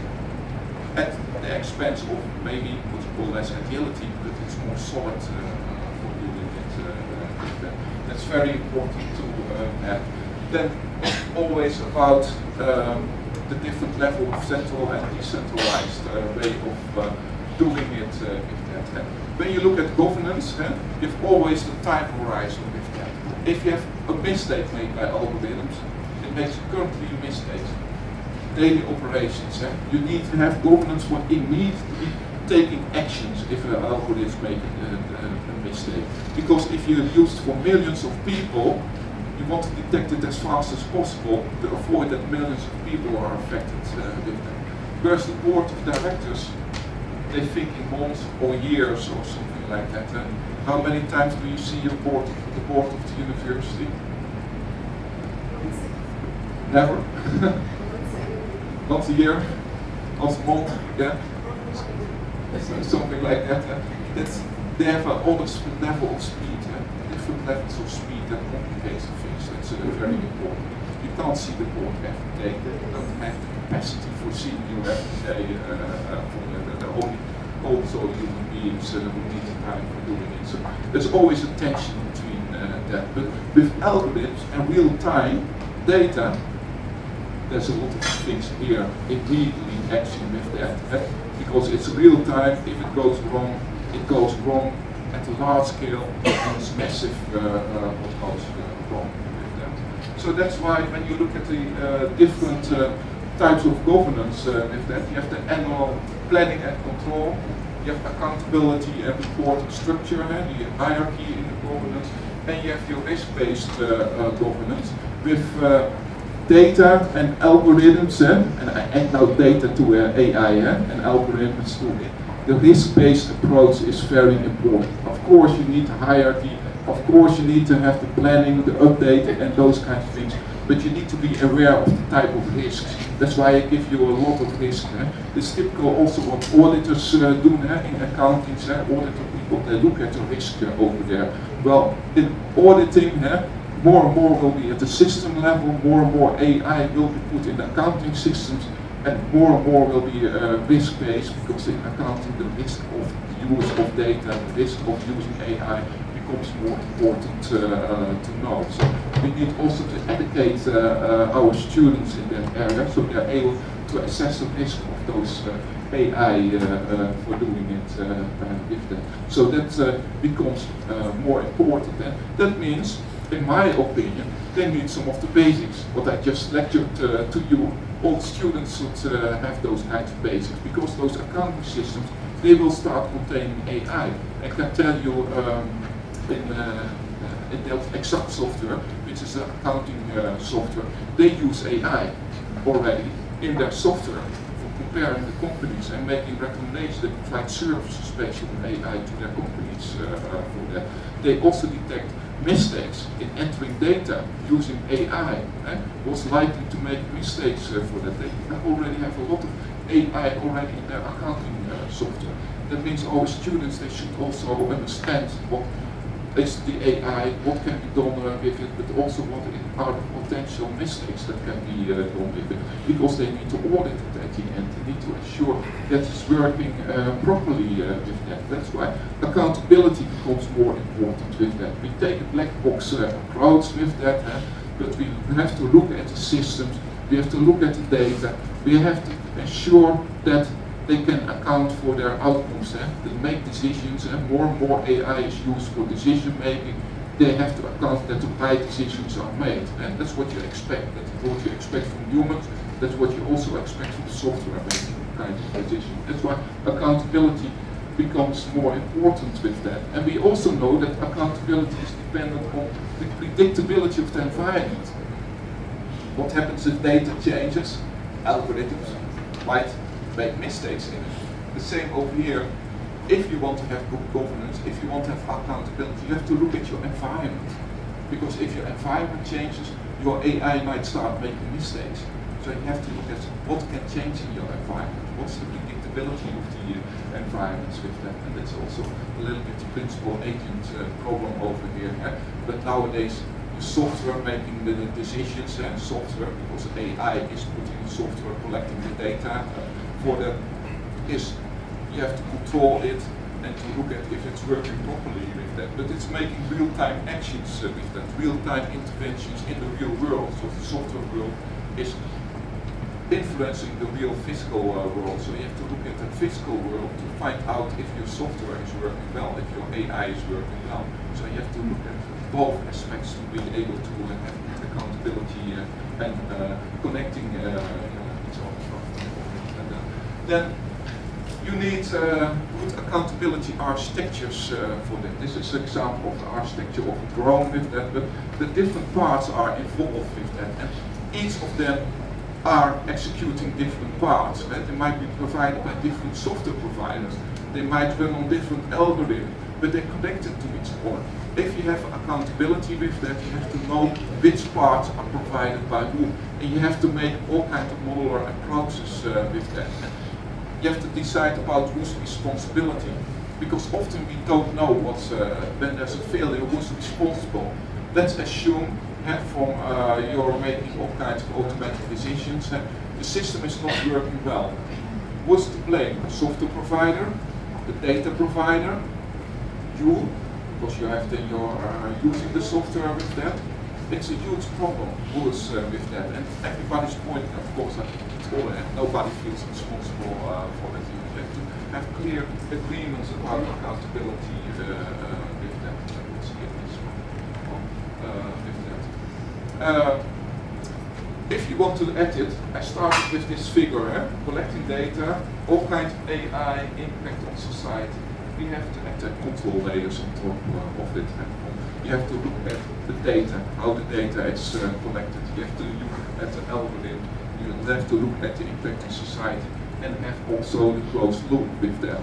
At the expense of maybe what you call less agility, but it's more solid uh, for doing it. Uh, uh, that's very important to uh, have. Then always about um, the different level of central and decentralized uh, way of uh, doing it uh, with that. And when you look at governance, uh, you have always the time horizon with that. If you have a mistake made by algorithms, it makes currently mistakes. Daily operations, eh? You need to have governance for immediately taking actions if an algorithm makes a, a, a mistake. Because if you're used for millions of people, you want to detect it as fast as possible to avoid that millions of people are affected uh, with that. Whereas the board of directors, they think in months or years or something like that. Uh, how many times do you see your board, the board of the university? Never. Once a year, once a month, yeah, so something like that. Uh, that's they have a other level of speed, uh, different levels of speed that complicates things. That's uh, very important. You can't see the board every day. They don't have the capacity for seeing you every day. Uh, uh, from the, the only also human beings uh, who need the time for doing it. So there's always a tension between uh, that. But with algorithms and real-time data, there's a lot of things here immediately action with that. Eh? Because it's real time, if it goes wrong, it goes wrong at a large scale, and it's massive uh, uh, what goes uh, wrong with that. So that's why when you look at the uh, different uh, types of governance uh, with that, you have the annual planning and control, you have accountability and reporting structure, eh? The hierarchy in the governance, and you have your risk-based uh, uh, governance with uh, data and algorithms, eh? And I add now data to uh, A I eh? And algorithms to it. The risk-based approach is very important. Of course, you need hierarchy, Of course you need to have the planning, the updating and those kinds of things, but you need to be aware of the type of risks. That's why I give you a lot of risk. Eh? It's typical also what auditors uh, do eh? in accounting. Eh? Auditor people, they look at the risk uh, over there. Well, in auditing, eh? more and more will be at the system level, more and more A I will be put in accounting systems, and more and more will be uh, risk-based, because in accounting the risk of the use of data, the risk of using A I becomes more important uh, uh, to know. So we need also to educate uh, uh, our students in that area, so they are able to assess the risk of those uh, A I uh, uh, for doing it uh, uh, with them. So that uh, becomes uh, more important. And that means, in my opinion, they need some of the basics. What I just lectured uh, to you, all students should uh, have those kinds of basics, because those accounting systems, they will start containing A I. I can tell you um, in, uh, in the Exact software, which is an accounting uh, software, they use A I already in their software for comparing the companies and making recommendations. They provide services based on A I to their companies uh, uh, for that. They also detect mistakes in entering data using A I. Eh, was likely to make mistakes uh, for that. They already have a lot of A I already in their accounting uh, software. That means our students, they should also understand what is the A I, what can be done uh, with it, but also what are the potential mistakes that can be uh, done with it, because they need to audit it at the end. They need to ensure that it's working uh, properly uh, with that. That's why accountability becomes more important with that. We take a black box uh, approach with that, uh, but we have to look at the systems, we have to look at the data, we have to ensure that they can account for their outcomes, eh? They make decisions, eh? More and more A I is used for decision making. They have to account that the right decisions are made. And that's what you expect. That's what you expect from humans. That's what you also expect from software making kind of decision. That's why accountability becomes more important with that. And we also know that accountability is dependent on the predictability of the environment. What happens if data changes? Algorithms might make mistakes in it. The same over here. If you want to have good governance, if you want to have accountability, you have to look at your environment. Because if your environment changes, your A I might start making mistakes. So you have to look at what can change in your environment. What's the predictability of the uh, environments with that? And that's also a little bit the principal agent uh, problem over here. Eh? But nowadays, the software making the decisions and software, because A I is putting the software, collecting the data. Uh, For that is you have to control it and to look at if it's working properly with that. But it's making real-time actions uh, with that, real-time interventions in the real world. So the software world is influencing the real physical uh, world. So you have to look at the physical world to find out if your software is working well, if your A I is working well. So you have to look at both aspects to be able to uh, have accountability uh, and uh, connecting uh, each other. Then you need uh, good accountability architectures uh, for that. This is an example of the architecture of a drone with that, but the different parts are involved with that. And each of them are executing different parts. Right? They might be provided by different software providers. They might run on different algorithms, but they're connected to each other. If you have accountability with that, you have to know which parts are provided by whom. And you have to make all kinds of modular approaches uh, with that. And you have to decide about whose responsibility, because often we don't know what's, uh, when there's a failure, who's responsible. Let's assume uh, from uh, you're making all kinds of automatic decisions, uh, the system is not working well. What's to blame? The software provider, the data provider, you, because you have the, you're uh, using the software with that. It's a huge problem who is uh, with that, and everybody's pointing, of course, at all, and nobody feels responsible uh, for it. You have to have clear agreements about accountability uh, uh, with that. Let's get this one uh, with that. Uh, if you want to edit, I started with this figure, eh? Collecting data, all kinds of A I, impact on society. We have to add the control layers on top uh, of it. You have to look at the data, how the data is uh, collected. You have to look at the algorithm. You have to look at the impact on society and have also the closed loop with that.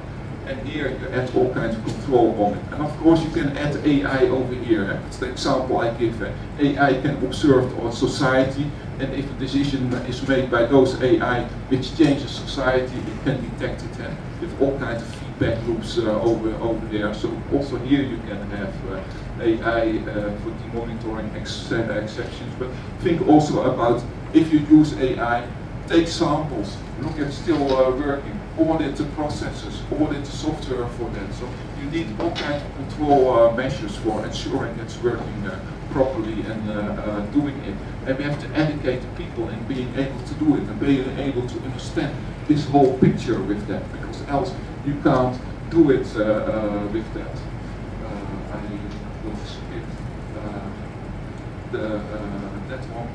and here you add all kinds of control on it. And of course you can add A I over here. That's the example I give. A I can observe our society, and if a decision is made by those A I which changes society, it can detect it uh, with all kinds of feedback loops uh, over, over there. So also here you can have uh, A I uh, for demonitoring ex uh, exceptions, but think also about if you use A I, take samples, look at still uh, working, audit the processes, audit the software for that. So you need all kinds of control uh, measures for ensuring it's working uh, properly and uh, uh, doing it. And we have to educate the people in being able to do it and being able to understand this whole picture with that, because else you can't do it uh, uh, with that. Uh, I will skip uh, the, uh, that one.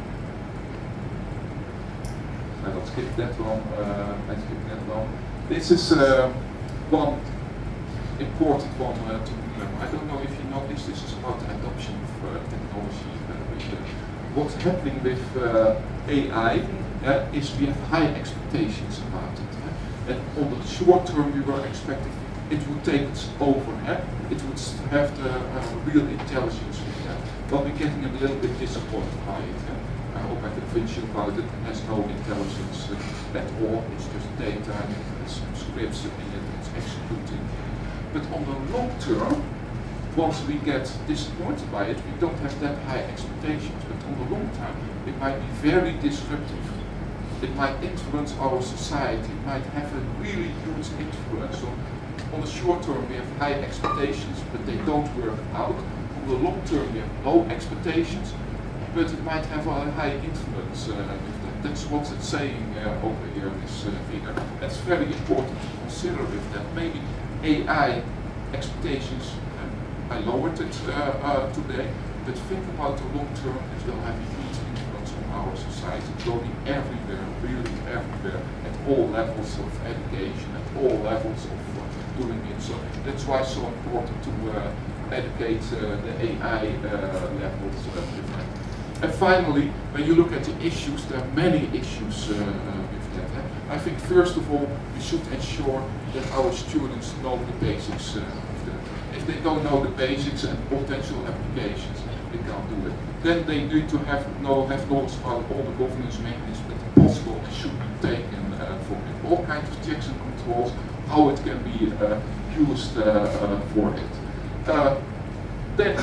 I will skip that one. Uh, I skip that one. This is uh, one important one uh, to remember. I don't know if you know this. This is about the adoption of uh, technology. Uh, with, uh, what's happening with uh, A I uh, is we have high expectations about it. Uh, and on the short term, we were expecting it would take us over. Uh, it would have the uh, real intelligence with that. But we're getting a little bit disappointed by it. Uh, I hope I convince you about it. It has no intelligence uh, at all. It's just data and it's scripts in it, it's executing. But on the long term, once we get disappointed by it, we don't have that high expectations. But on the long term, it might be very disruptive. It might influence our society. It might have a really huge influence. So on the short term, we have high expectations, but they don't work out. On the long term, we have low expectations, but it might have a high influence uh, with that. That's what it's saying uh, over here in this uh, figure. That's very important to consider with that. Maybe A I expectations, uh, I lowered it uh, uh, today, but think about the long term, it will have a huge influence on our society. It will be everywhere, really everywhere, at all levels of education, at all levels of uh, doing it. So that's why it's so important to uh, educate uh, the A I uh, levels uh, with that. And finally, when you look at the issues, there are many issues uh, uh, with that. Eh? I think first of all, we should ensure that our students know the basics uh, of that. If they don't know the basics and potential applications, they can't do it. Then they need to have know have knowledge about all the governance mechanisms that possible should be taken uh, for it. All kinds of checks and controls, how it can be uh, used uh, uh, for it. Uh, then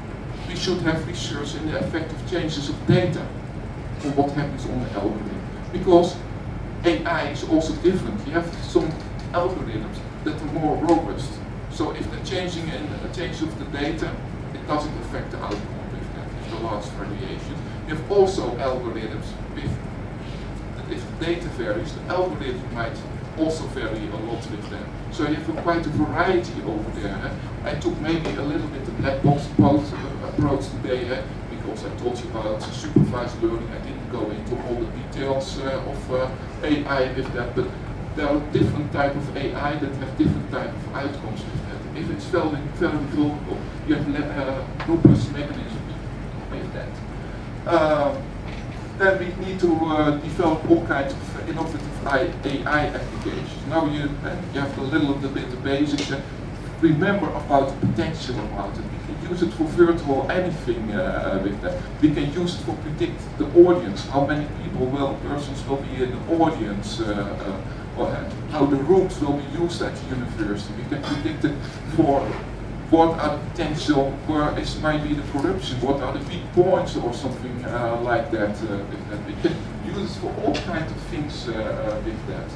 we should have research in the effect of changes of data on what happens on the algorithm. Because A I is also different. You have some algorithms that are more robust. So if the changing in the change of the data, it doesn't affect the outcome with that, with the large variations. You have also algorithms with, if the data varies, the algorithm might also vary a lot with them. So you have a quite a variety over there. Eh? I took maybe a little bit the black box approach, uh, approach today, eh? because I told you about supervised learning. I didn't go into all the details uh, of uh, A I with that, but there are different types of A I that have different types of outcomes with that. If it's very, very vulnerable, you have uh, robust mechanisms with that. Uh, then we need to uh, develop all kinds of innovative A I applications. Now you, uh, you have a little bit the basics. Uh, remember about the potential about it. We can use it for virtual anything uh, with that. We can use it for predict the audience, how many people will, persons will be in the audience, uh, uh, or how the rooms will be used at the university. We can predict it for what are the potential, where is might be the corruption, what are the weak points or something uh, like that, uh, with that. We can use it for all kinds of things uh, with that.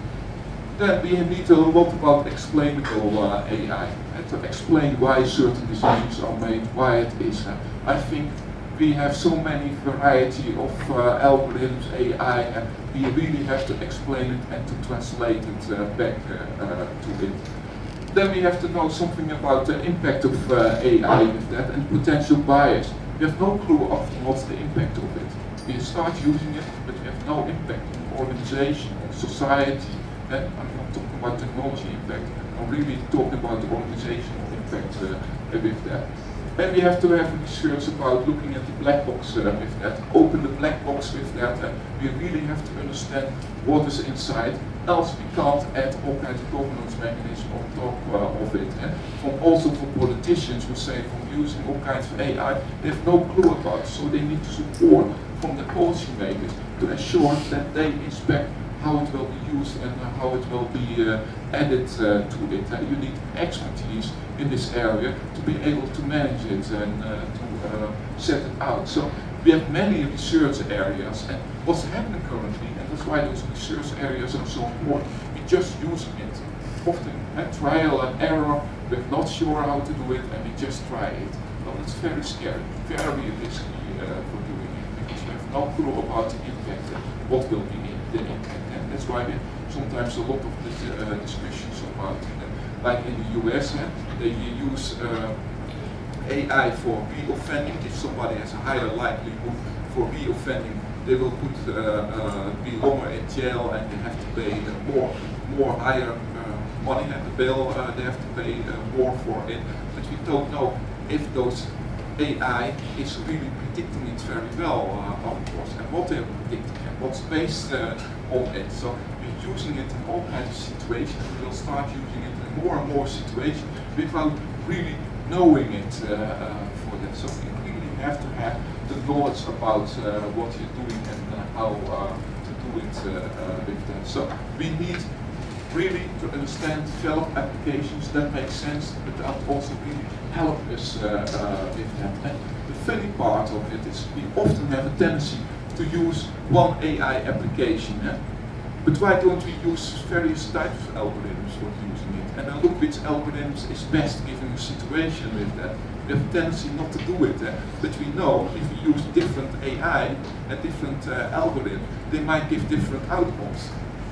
Then we need a lot about explainable uh, A I, and to explain why certain decisions are made, why it is. Uh, I think we have so many variety of uh, algorithms, A I, and we really have to explain it and to translate it uh, back uh, uh, to it. Then we have to know something about the impact of uh, A I with that and potential bias. We have no clue of what's the impact of it. We start using it, but we have no impact on the organization, on society. And I'm not talking about technology impact, I'm really talking about the organizational impact uh, with that. And we have to have research about looking at the black box uh, with that, open the black box with that. Uh, we really have to understand what is inside else we can't add all kinds of governance mechanisms on top uh, of it. And from also for politicians who say from using all kinds of A I, they have no clue about it, so they need to support from the policy makers to ensure that they inspect how it will be used and uh, how it will be uh, added uh, to it. Uh, you need expertise in this area to be able to manage it and uh, to uh, set it out. So we have many research areas, and what's happening currently, and that's why those research areas are so important, we're just using it. Often uh, trial and error, we're not sure how to do it, and we just try it. Well, it's very scary, very risky uh, for doing it, because we have no clue about the impact and what will be in the impact. That's why we sometimes a lot of the, uh, discussions about it. Like in the U S, uh, they use uh, A I for re-offending. If somebody has a higher likelihood for re-offending, they will put uh, uh, be longer in jail and they have to pay uh, more, more higher uh, money and the bail. Uh, they have to pay uh, more for it. But we don't know if those A I is really predicting it very well, uh, of course, and what they're predicting and what's based uh, on it. So we're using it in all kinds of situations. We will start using it in more and more situations without really knowing it uh, uh, for that. So you really have to have the knowledge about uh, what you're doing and uh, how uh, to do it uh, uh, with that. So we need really to understand, develop applications that make sense, but that also really help us uh, uh, with that. And the funny part of it is we often have a tendency to use one A I application. Eh? But why don't we use various types of algorithms for using it? And then look which algorithms is best given a situation with that. We have a tendency not to do it, eh? But we know if we use different A I and different uh, algorithms, they might give different outcomes.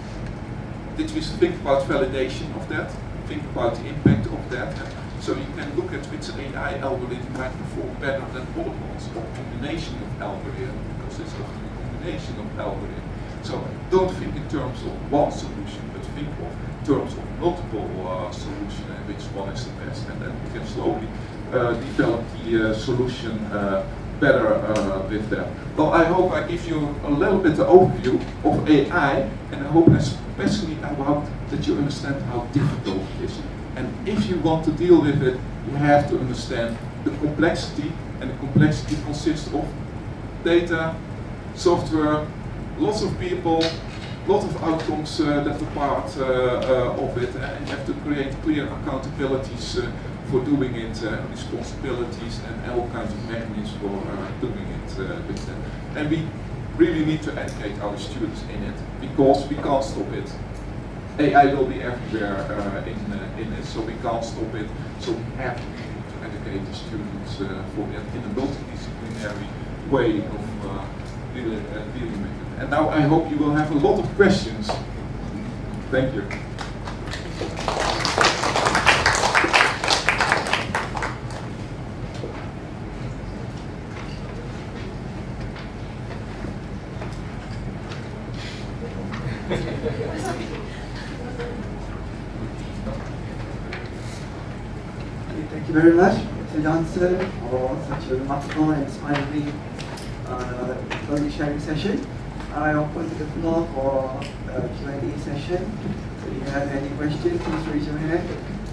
Did we think about validation of that? Think about the impact of that? Eh? So you can look at which A I algorithm might perform better than other ones, or combination of algorithms, because it's often a combination of algorithms. So don't think in terms of one solution, but think of terms of multiple uh, solutions and which one is the best, and then we can slowly uh, develop the uh, solution uh, better uh, with that. Well, I hope I give you a little bit of overview of A I, and I hope especially about that you understand how difficult it is. And if you want to deal with it, you have to understand the complexity, and the complexity consists of data, software, lots of people, lots of outcomes uh, that are part uh, uh, of it, and you have to create clear accountabilities uh, for doing it, uh, responsibilities, and all kinds of mechanisms for uh, doing it uh, with them. And we really need to educate our students in it, because we can't stop it. A I will be everywhere uh, in, uh, in it, so we can't stop it. So we have to, to educate the students uh, for it in a multidisciplinary way of uh, dealing, uh, dealing with it. And now I hope you will have a lot of questions. Thank you. Thank you very much, Mister Johnson, for such a remarkable and inspiring uh, knowledge sharing session. I open the floor for a Q and A session. So if you have any questions, please raise your hand.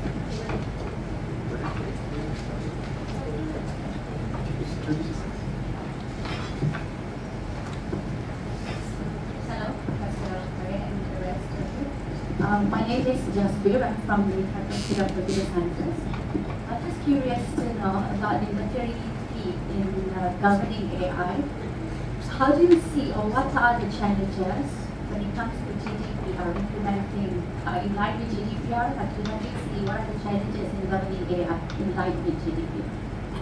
Hello, Professor Maria and the rest of you. Um, my name is Jasbir. I'm from the Faculty of Computer Sciences. I'm just curious to know about the maturity in uh, governing A I. How do you see, or what are the challenges when it comes to G D P R, implementing, uh, in line with G D P R, but you see what are the challenges in governing A I in line with G D P R?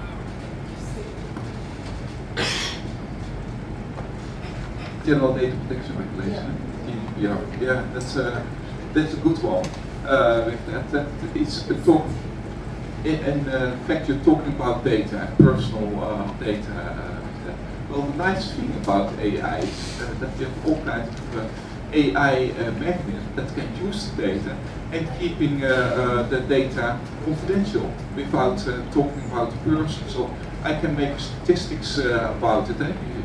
General Data Protection Regulation, G D P R. Yeah, that's a, that's a good one. Uh, with that, that is a talk. In, in uh, fact, you're talking about data, personal uh, data. Uh, well, the nice thing about A I is uh, that you have all kinds of uh, A I uh, mechanisms that can use the data and keeping uh, uh, the data confidential without uh, talking about the person. So I can make statistics uh, about it. Eh?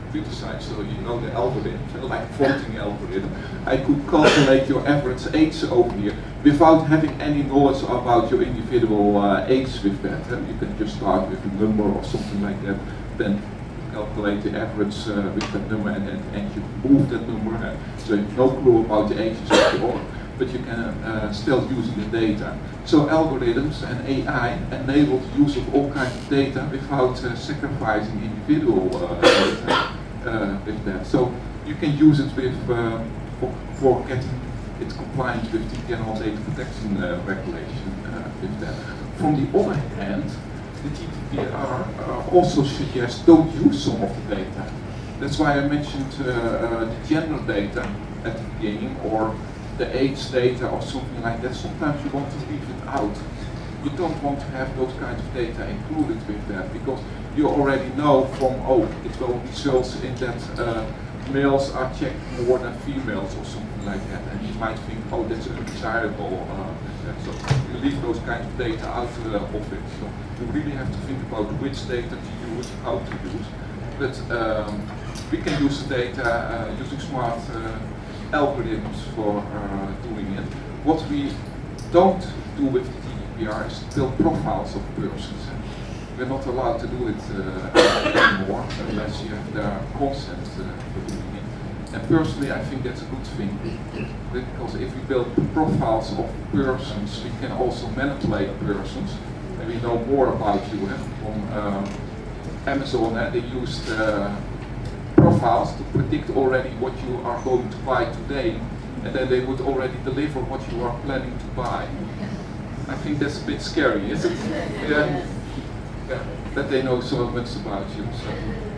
computer science, so you know the algorithm, like voting algorithm. I could calculate your average age over here without having any knowledge about your individual uh, age with that. Uh, you can just start with a number or something like that, then calculate the average uh, with that number, and then and you move that number. Uh, so you have no clue about the ages of the other, but you can uh, still use the data. So algorithms and A I enable the use of all kinds of data without uh, sacrificing individual uh, data uh, with that. So you can use it with uh, for, for getting it compliant with the General Data Protection uh, Regulation uh, with that. From the other hand, the G D P R uh, also suggests don't use some of the data. That's why I mentioned uh, uh, the gender data at the beginning, or the age data or something like that. Sometimes you want to leave it out. You don't want to have those kinds of data included with that, because you already know from, oh, it will result in that uh, males are checked more than females or something like that, and you might think, oh, that's undesirable. Uh, so you leave those kinds of data out uh, of it. So you really have to think about which data to use, how to use. But um, we can use the data uh, using smart uh, algorithms for uh, doing it. What we don't do with the G D P R is build profiles of persons. We're not allowed to do it uh, anymore unless you have their consent uh, for doing it. And personally, I think that's a good thing, because if we build profiles of persons, we can also manipulate persons, and we know more about you. From uh, Amazon, uh, they used uh, profiles to predict already what you are going to buy today, and then they would already deliver what you are planning to buy. I think that's a bit scary, isn't it? Yeah, yeah. That they know so much about you. So.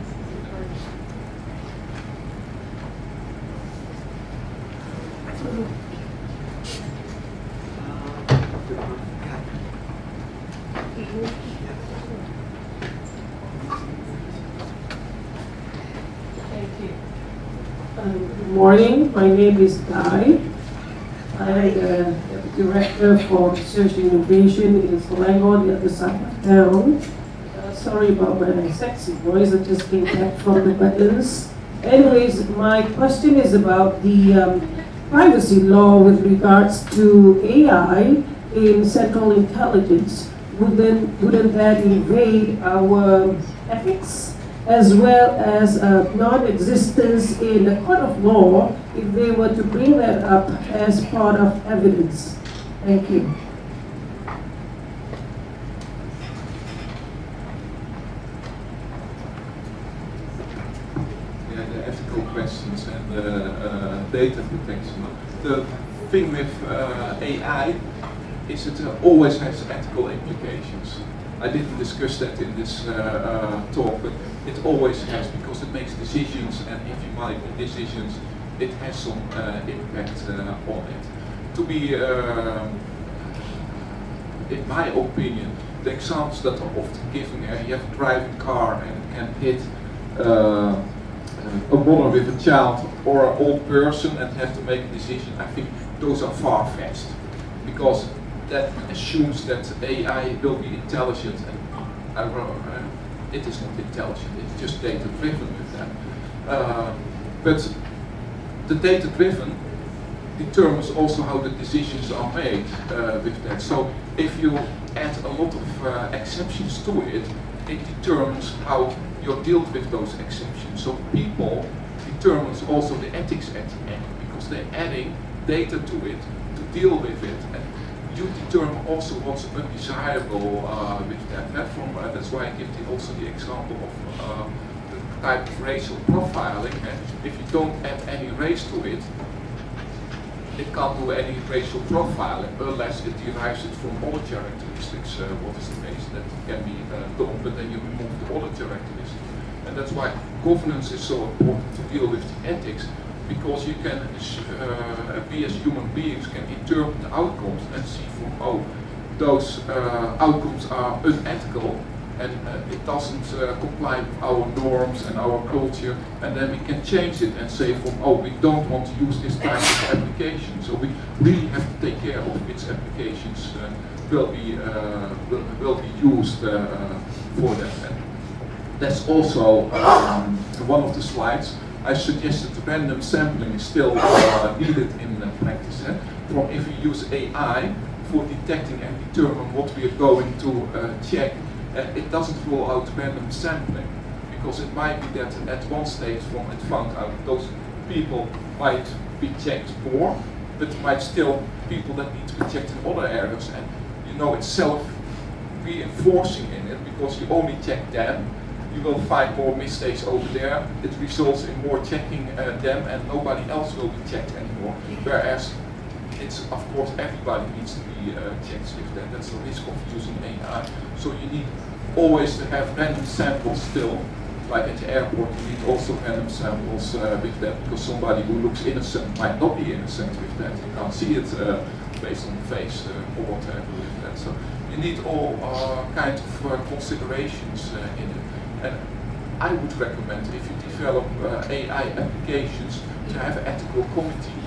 Good morning, my name is Guy. I am the Deputy Director for Research and Innovation in Selangor, the other side of town. Uh, sorry about my sexy voice, I just came back from the buttons. Anyways, my question is about the um, privacy law with regards to A I in central intelligence. Wouldn't, wouldn't that invade our ethics, as well as uh, non-existence in the court of law if they were to bring that up as part of evidence? Thank you. Yeah, the ethical questions and the uh, data protection. The thing with uh, A I is it uh, always has ethical implications. I didn't discuss that in this uh, uh, talk, but it always has, because it makes decisions, and if you make decisions, it has some uh, impact uh, on it. To be, uh, in my opinion, the examples that are often given, uh, you have a driving car and it can hit uh, a mother with a child or an old person and have to make a decision. I think those are far-fetched, because that assumes that A I will be intelligent, and uh, uh, it is not intelligent, it's just data-driven with that. Uh, but the data-driven determines also how the decisions are made uh, with that. So if you add a lot of uh, exceptions to it, it determines how you deal with those exceptions. So people determines also the ethics at the end, because they're adding data to it to deal with it. And you determine also what's undesirable uh, with that platform. Uh, that's why I give the, also the example of uh, the type of racial profiling. And if you don't add any race to it, it can't do any racial profiling unless it derives it from other characteristics. Uh, what is the case that can be uh, done, but then you remove the other characteristics. And that's why governance is so important to deal with the ethics, because you can, uh, we as human beings can interpret the outcomes and see from, oh, those uh, outcomes are unethical and uh, it doesn't uh, comply with our norms and our culture, and then we can change it and say from, oh, we don't want to use this type of application. So we really have to take care of which applications uh, will be uh, will, will be used uh, for that. And that's also um, one of the slides. I suggested random sampling is still uh, needed in uh, practice. Eh? From if we use A I for detecting and determine what we are going to uh, check, uh, it doesn't rule out random sampling, because it might be that at one stage from it found out those people might be checked more, but might still people that need to be checked in other areas, and you know it's self-reinforcing in it, because you only check them. You will find more mistakes over there. It results in more checking uh, them, and nobody else will be checked anymore. Whereas it's, of course, everybody needs to be uh, checked with that. That's the risk of using A I. So you need always to have random samples still. Like at the airport, you need also random samples uh, with that, because somebody who looks innocent might not be innocent with that. You can't see it uh, based on the face uh, or whatever with that. So you need all uh, kinds of uh, considerations uh, in it. And I would recommend, if you develop uh, A I applications, to have an ethical committee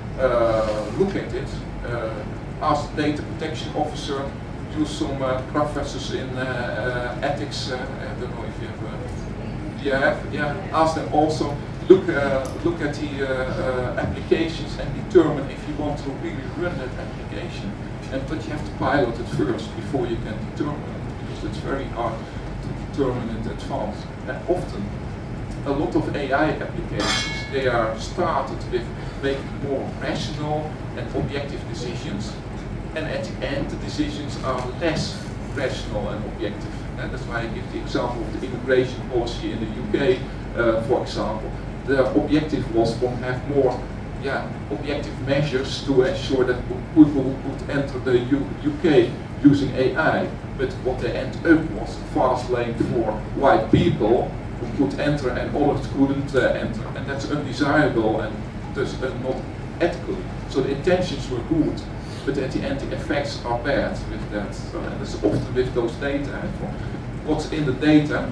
uh, look at it, uh, ask the data protection officer, use some uh, professors in uh, uh, ethics. Uh, I don't know if you have. Uh, you have, yeah. Ask them also. Look, uh, look at the uh, uh, applications and determine if you want to really run that application. And but you have to pilot it first before you can determine it, because it's very hard determine in advance. And often, a lot of A I applications, they are started with making more rational and objective decisions, and at the end the decisions are less rational and objective. And that's why I give the example of the immigration policy in the U K, uh, for example. The objective was to have more yeah, objective measures to ensure that people would enter the U UK using A I. But what they ended up was a fast lane for white people who could enter and others couldn't uh, enter. And that's undesirable and thus uh, not ethical. So the intentions were good, but at the end the effects are bad with that. So, and it's often with those data. What's in the data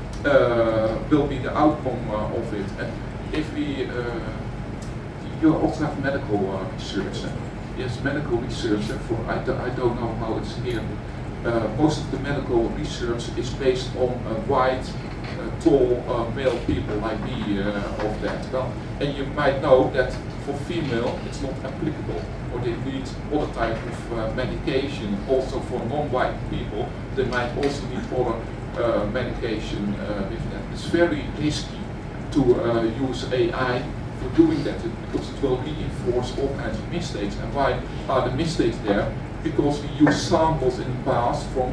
uh, will be the outcome uh, of it. And if we, uh, you also have medical uh, research. Uh, yes, medical research, uh, for, I, do, I don't know how it's here. Uh, most of the medical research is based on uh, white, uh, tall uh, male people like me uh, of that. Well, and you might know that for female it's not applicable, or they need other type of uh, medication. Also for non-white people, they might also need other uh, medication uh, with that. It's very risky to uh, use A I for doing that, because it will reinforce all kinds of mistakes. And why are the mistakes there? Because we use samples in the past from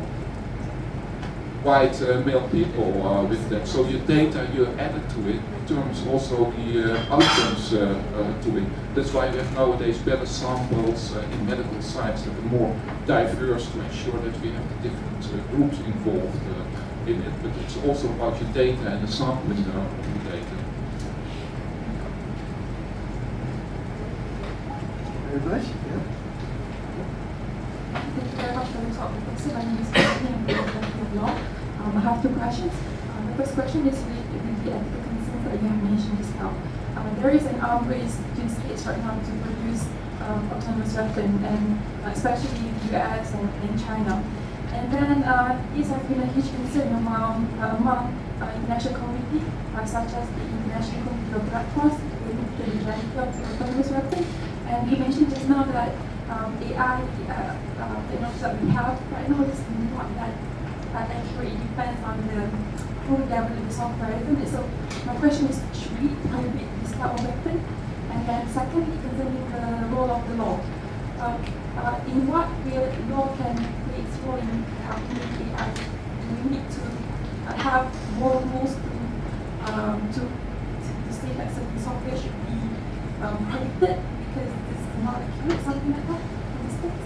white uh, male people uh, with that. So your data you added to it determines also the uh, outcomes uh, uh, to it. That's why we have nowadays better samples uh, in medical science that are more diverse to ensure that we have the different uh, groups involved uh, in it. But it's also about your data and the sampling uh, of the data. Very much. Yeah. Thank you very much for the talk, Professor. My name is Christine. Um, I have two questions. Um, the first question is with, with the ethical concerns that you have mentioned just now. Um, there is an arms race between states right now to produce um, autonomous weapons, and uh, especially the U S and, and China. And then uh, this has been a huge concern among, uh, among uh, international community, uh, such as the International Committee of Drug Force, the legality of autonomous weapons. And you mentioned just now that Um, A I uh, uh, technology that we have right now is not that uh, accurate. It depends on the who level the software, isn't it? So my question is, should we prohibit this type of weapon? And then secondly, concerning the role of the law. Uh, uh, in what way law can play its role in helping A I? Do we need to uh, have more rules to, um, to, to say that certain software should be um, prohibited because it's not accurate, something like that, in this case?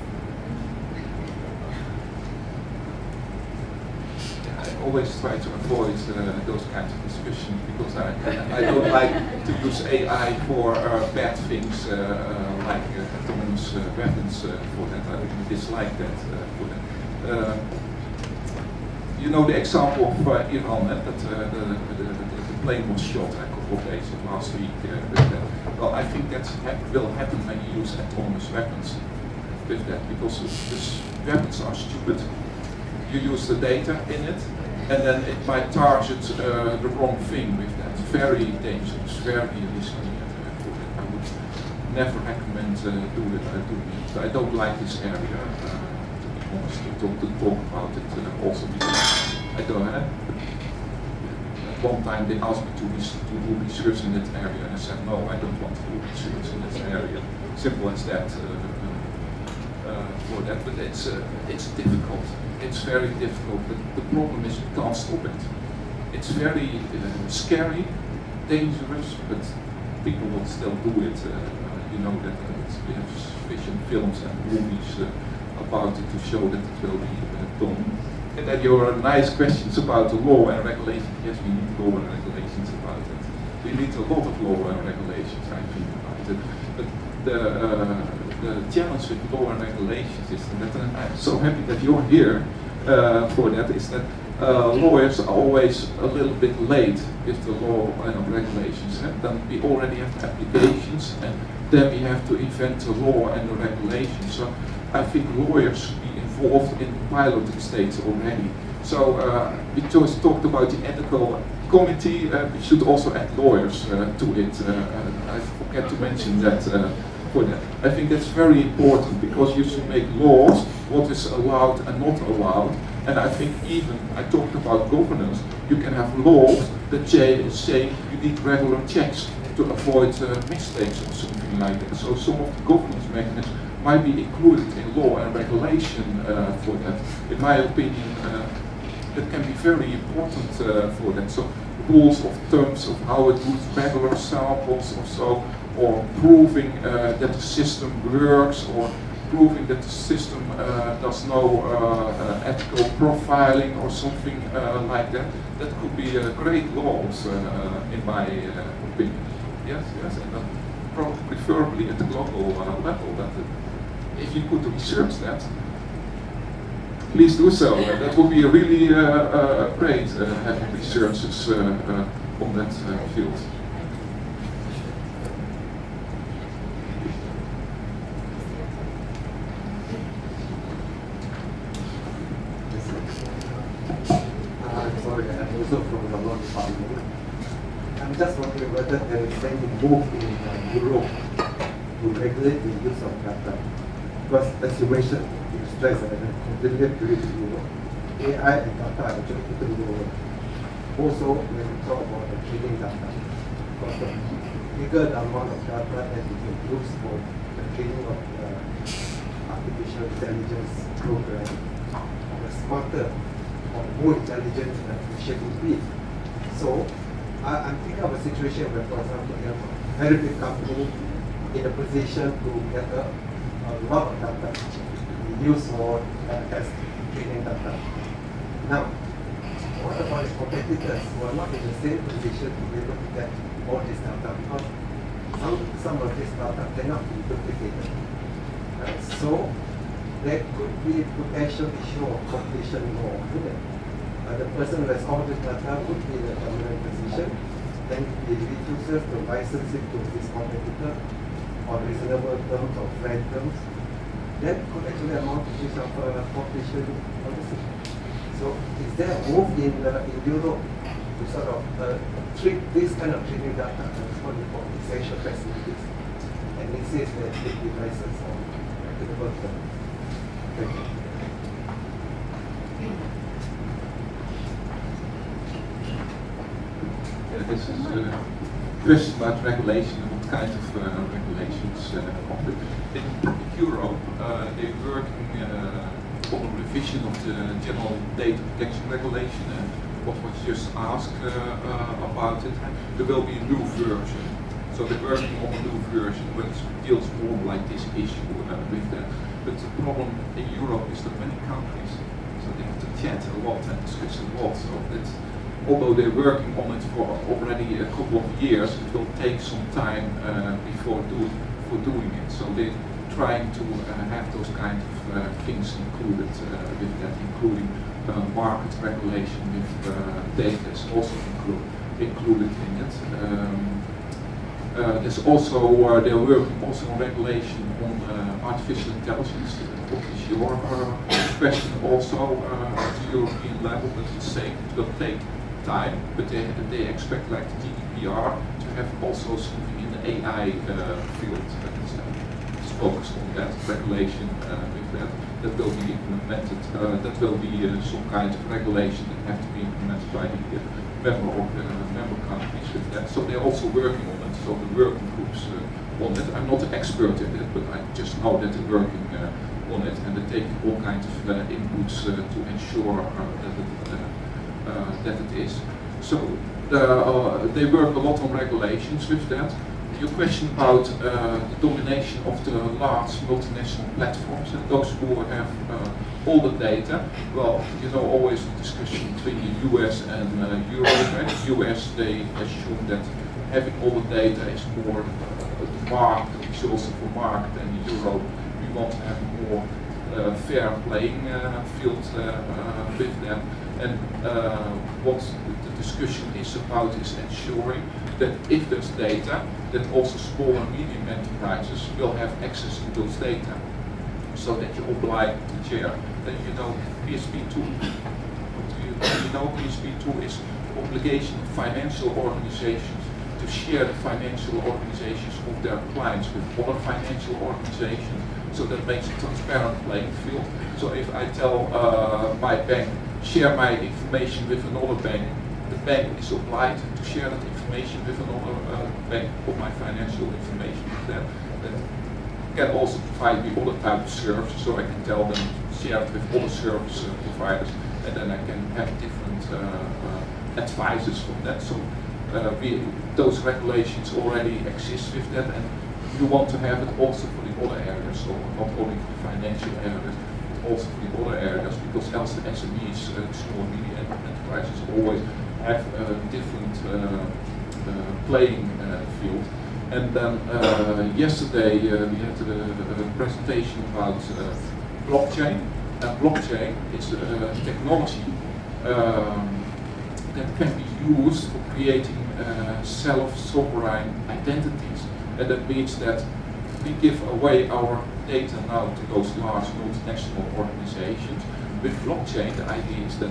I always try to avoid uh, those kinds of discussions, because I, I don't like to use A I for uh, bad things uh, uh, like uh, autonomous uh, weapons uh, for that. I really dislike that uh, for that. Uh, you know the example of uh, Iran, uh, that uh, the, the, the, the plane was shot a couple of days of last week. Uh, with that. Well, I think that ha will happen when you use autonomous weapons with that, because the weapons are stupid. You use the data in it, and then it might target uh, the wrong thing with that. Very dangerous, very risky. Uh, I would never recommend uh, doing it. Uh, doing it. I don't like this area, uh, to be honest, to talk, to talk about it uh, also because I don't have. At one time they asked me to, to do research in that area and I said no, I don't want to do research in that area. Simple as that. Uh, uh, for that, but it's uh, it's difficult. It's very difficult. But the problem is we can't stop it. It's very uh, scary, dangerous, but people will still do it. Uh, you know that uh, it's, we have sufficient films and movies uh, about it to show that it will be uh, done. And then your nice questions about the law and regulation. Yes, we need law and regulations about it. We need a lot of law and regulations, I think, about it. But the, uh, the challenge with law and regulations is that, and I'm so happy that you're here uh, for that, is that Uh, lawyers are always a little bit late with the law and regulations. Eh? Then we already have the applications, and then we have to invent the law and the regulations. So I think lawyers should be involved in the piloting stage already. So uh, we just talked about the ethical committee. Uh, we should also add lawyers uh, to it. Uh, uh, I forget to mention that. Uh, for that. I think that's very important because you should make laws what is allowed and not allowed. And I think even, I talked about governance, you can have laws that say you need regular checks to avoid uh, mistakes or something like that. So some of the governance mechanisms might be included in law and regulation uh, for that. In my opinion, uh, that can be very important uh, for that. So rules of terms of how it moves regular samples or so, or proving uh, that the system works, or proving that the system uh, does no uh, uh, ethical profiling or something uh, like that. That could be uh, great laws, uh, in my uh, opinion. Yes, yes, and uh, probably preferably at the global uh, level. That uh, if you could research that, please do so. Uh, that would be really uh, uh, great uh, having researchers uh, uh, on that uh, field. From the law department. I'm just wondering whether there is any move in uh, Europe to regulate the use of data. Because as you mentioned, you stress that I completely agree with you. A I and data are actually putting over. Also, when we talk about the training data, because the bigger the amount of data that we can use for the training of the artificial intelligence program, the smarter or more intelligent and efficient would be. So I, I'm thinking of a situation where, for example, you have a very big company in a position to gather a lot of data, use more uh, as training data. Now, what about the competitors who are not in the same position to be able to get all this data, because some, some of this data cannot be duplicated. Uh, so there could be potential issue of competition law. Uh, the person who has all this data could be in a dominant position, then he refuses to license it to his competitor on reasonable terms or fair terms. That could actually amount to this of uh, competition policy. So is there a move in, uh, in Europe to sort of uh, treat this kind of training data as what we call essential facilities, and insist that it be licensed on applicable terms? Thank you. Yeah, this is a uh, question about regulation, what kind of uh, regulations uh, are. In Europe, uh, they're working uh, on a revision of the General Data Protection Regulation, and what was just asked uh, uh, about it. There will be a new version. So they're working on a new version which deals more like this issue uh, with that. But the problem in Europe is that many countries, so they have to chat a lot and discuss a lot. So that although they're working on it for already a couple of years, it will take some time uh, before do, for doing it. So they're trying to uh, have those kind of uh, things included uh, with that, including uh, market regulation with uh, data is also include, included in it. Um, Uh, there's also, uh, they're working also on regulation on uh, artificial intelligence. What is your uh, question also uh, at the European level? But it's saying it will take time, but they, they expect like the G D P R to have also something in the A I uh, field. It's, uh, it's focused on that regulation uh, with that. That will be implemented. Uh, that will be uh, some kind of regulation that have to be implemented by the uh, member of the uh, member countries with that. So they're also working on it. So the working groups uh, on it. I'm not an expert in it, but I just know that they're working uh, on it, and they're taking all kinds of uh, inputs uh, to ensure uh, that it uh, uh, that it is. So the, uh, they work a lot on regulations with that. Your question about uh, the domination of the large multinational platforms and those who have uh, all the data. Well, you know, always the discussion between the U S and uh, Europe. Right? The U S, they assume that having all the data is more uh, the market, it's also for market, and in Europe we want to have more uh, fair playing uh, field uh, uh, with them. And uh, what the discussion is about is ensuring that if there's data, that also small and medium enterprises will have access to those data, so that you're obliged to share. Then you know P S P two. You, you know P S P two is the obligation of financial organizations to share the financial organizations of their clients with other financial organizations. So that makes a transparent playing field. So if I tell uh, my bank, share my information with another bank, the bank is obliged to share that information with another uh, bank of my financial information with them. That can also provide me other type of services, so I can tell them share it with other service uh, providers, and then I can have different uh, uh, advices from that. So uh, we, those regulations already exist with that, and you want to have it also for the other areas, so not only for the financial areas, also for the other areas, because else the S M Es, uh, small and medium enterprises, always have a different uh, uh, playing uh, field. And then uh, yesterday uh, we had a, a presentation about uh, blockchain. And blockchain is a technology um, that can be used for creating uh, self-sovereign identities. And that means that we give away our data now to those large multinational organizations. With blockchain, the idea is that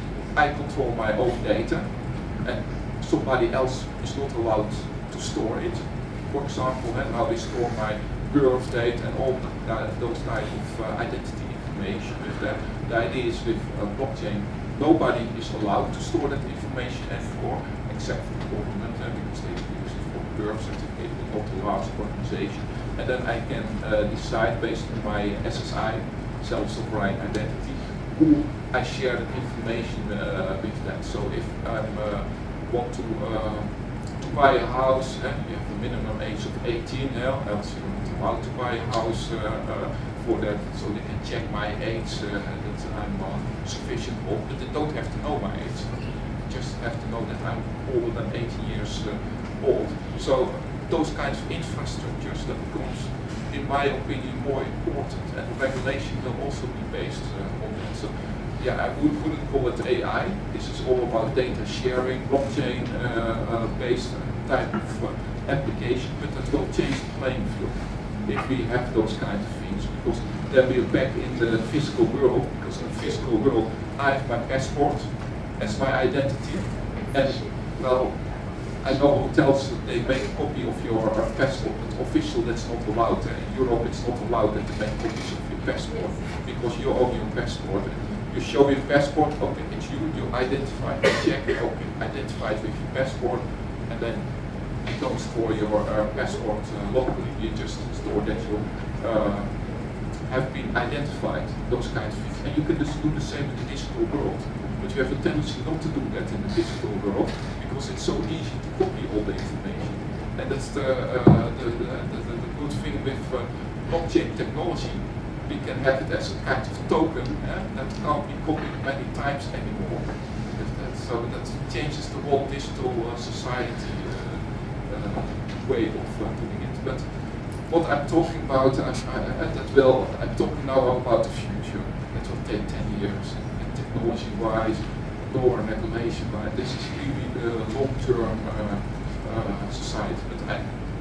I control my own data and somebody else is not allowed to store it. For example, now they store my birth date and all that, those type of uh, identity information with that. The idea is with uh, blockchain, nobody is allowed to store that information anymore, except for the government, uh, because they use it for birth certificate, but not a large organization. And then I can uh, decide based on my S S I, self-sovereign identity, who I share that information uh, with them. So if I uh, want to, uh, to buy a house, uh, you have a minimum age of eighteen, uh, else you're not allowed to buy a house uh, uh, for that, so they can check my age, uh, that I'm uh, sufficient old, but they don't have to know my age. They just have to know that I'm older than eighteen years uh, old. So those kinds of infrastructures, that becomes, in my opinion, more important, and regulation will also be based uh, on that. So, yeah, I would, wouldn't call it A I. This is all about data sharing, blockchain uh, uh, based type of uh, application, but that will change the playing field if we have those kinds of things, because then we're back in the physical world, because in the physical world I have my passport as my identity, and well, I know hotels, they make a copy of your uh, passport, but official that's not allowed. Uh, in Europe it's not allowed that they make copies of your passport, because you own your passport. You show your passport, okay, it's you, you identify, you check, okay, identified with your passport, and then you don't store your uh, passport uh, locally, you just store that you uh, have been identified, those kinds of things. And you can just do the same in the digital world, but you have a tendency not to do that in the digital world, because it's so easy to copy all the information. And that's the, uh, the, the, the, the good thing with uh, blockchain technology. We can have it as a kind of token eh, that can't be copied many times anymore. That, so that changes the whole digital uh, society uh, uh, way of uh, doing it. But what I'm talking about, I, I, I, that will, I'm talking now about the future. It will take ten years, and technology-wise, law and regulation-wise. This is really the long-term uh, uh, society. But I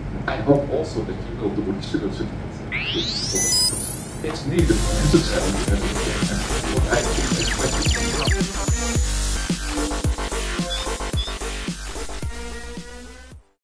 I hope also that you will do research. It's needed to tell you everything. What I think is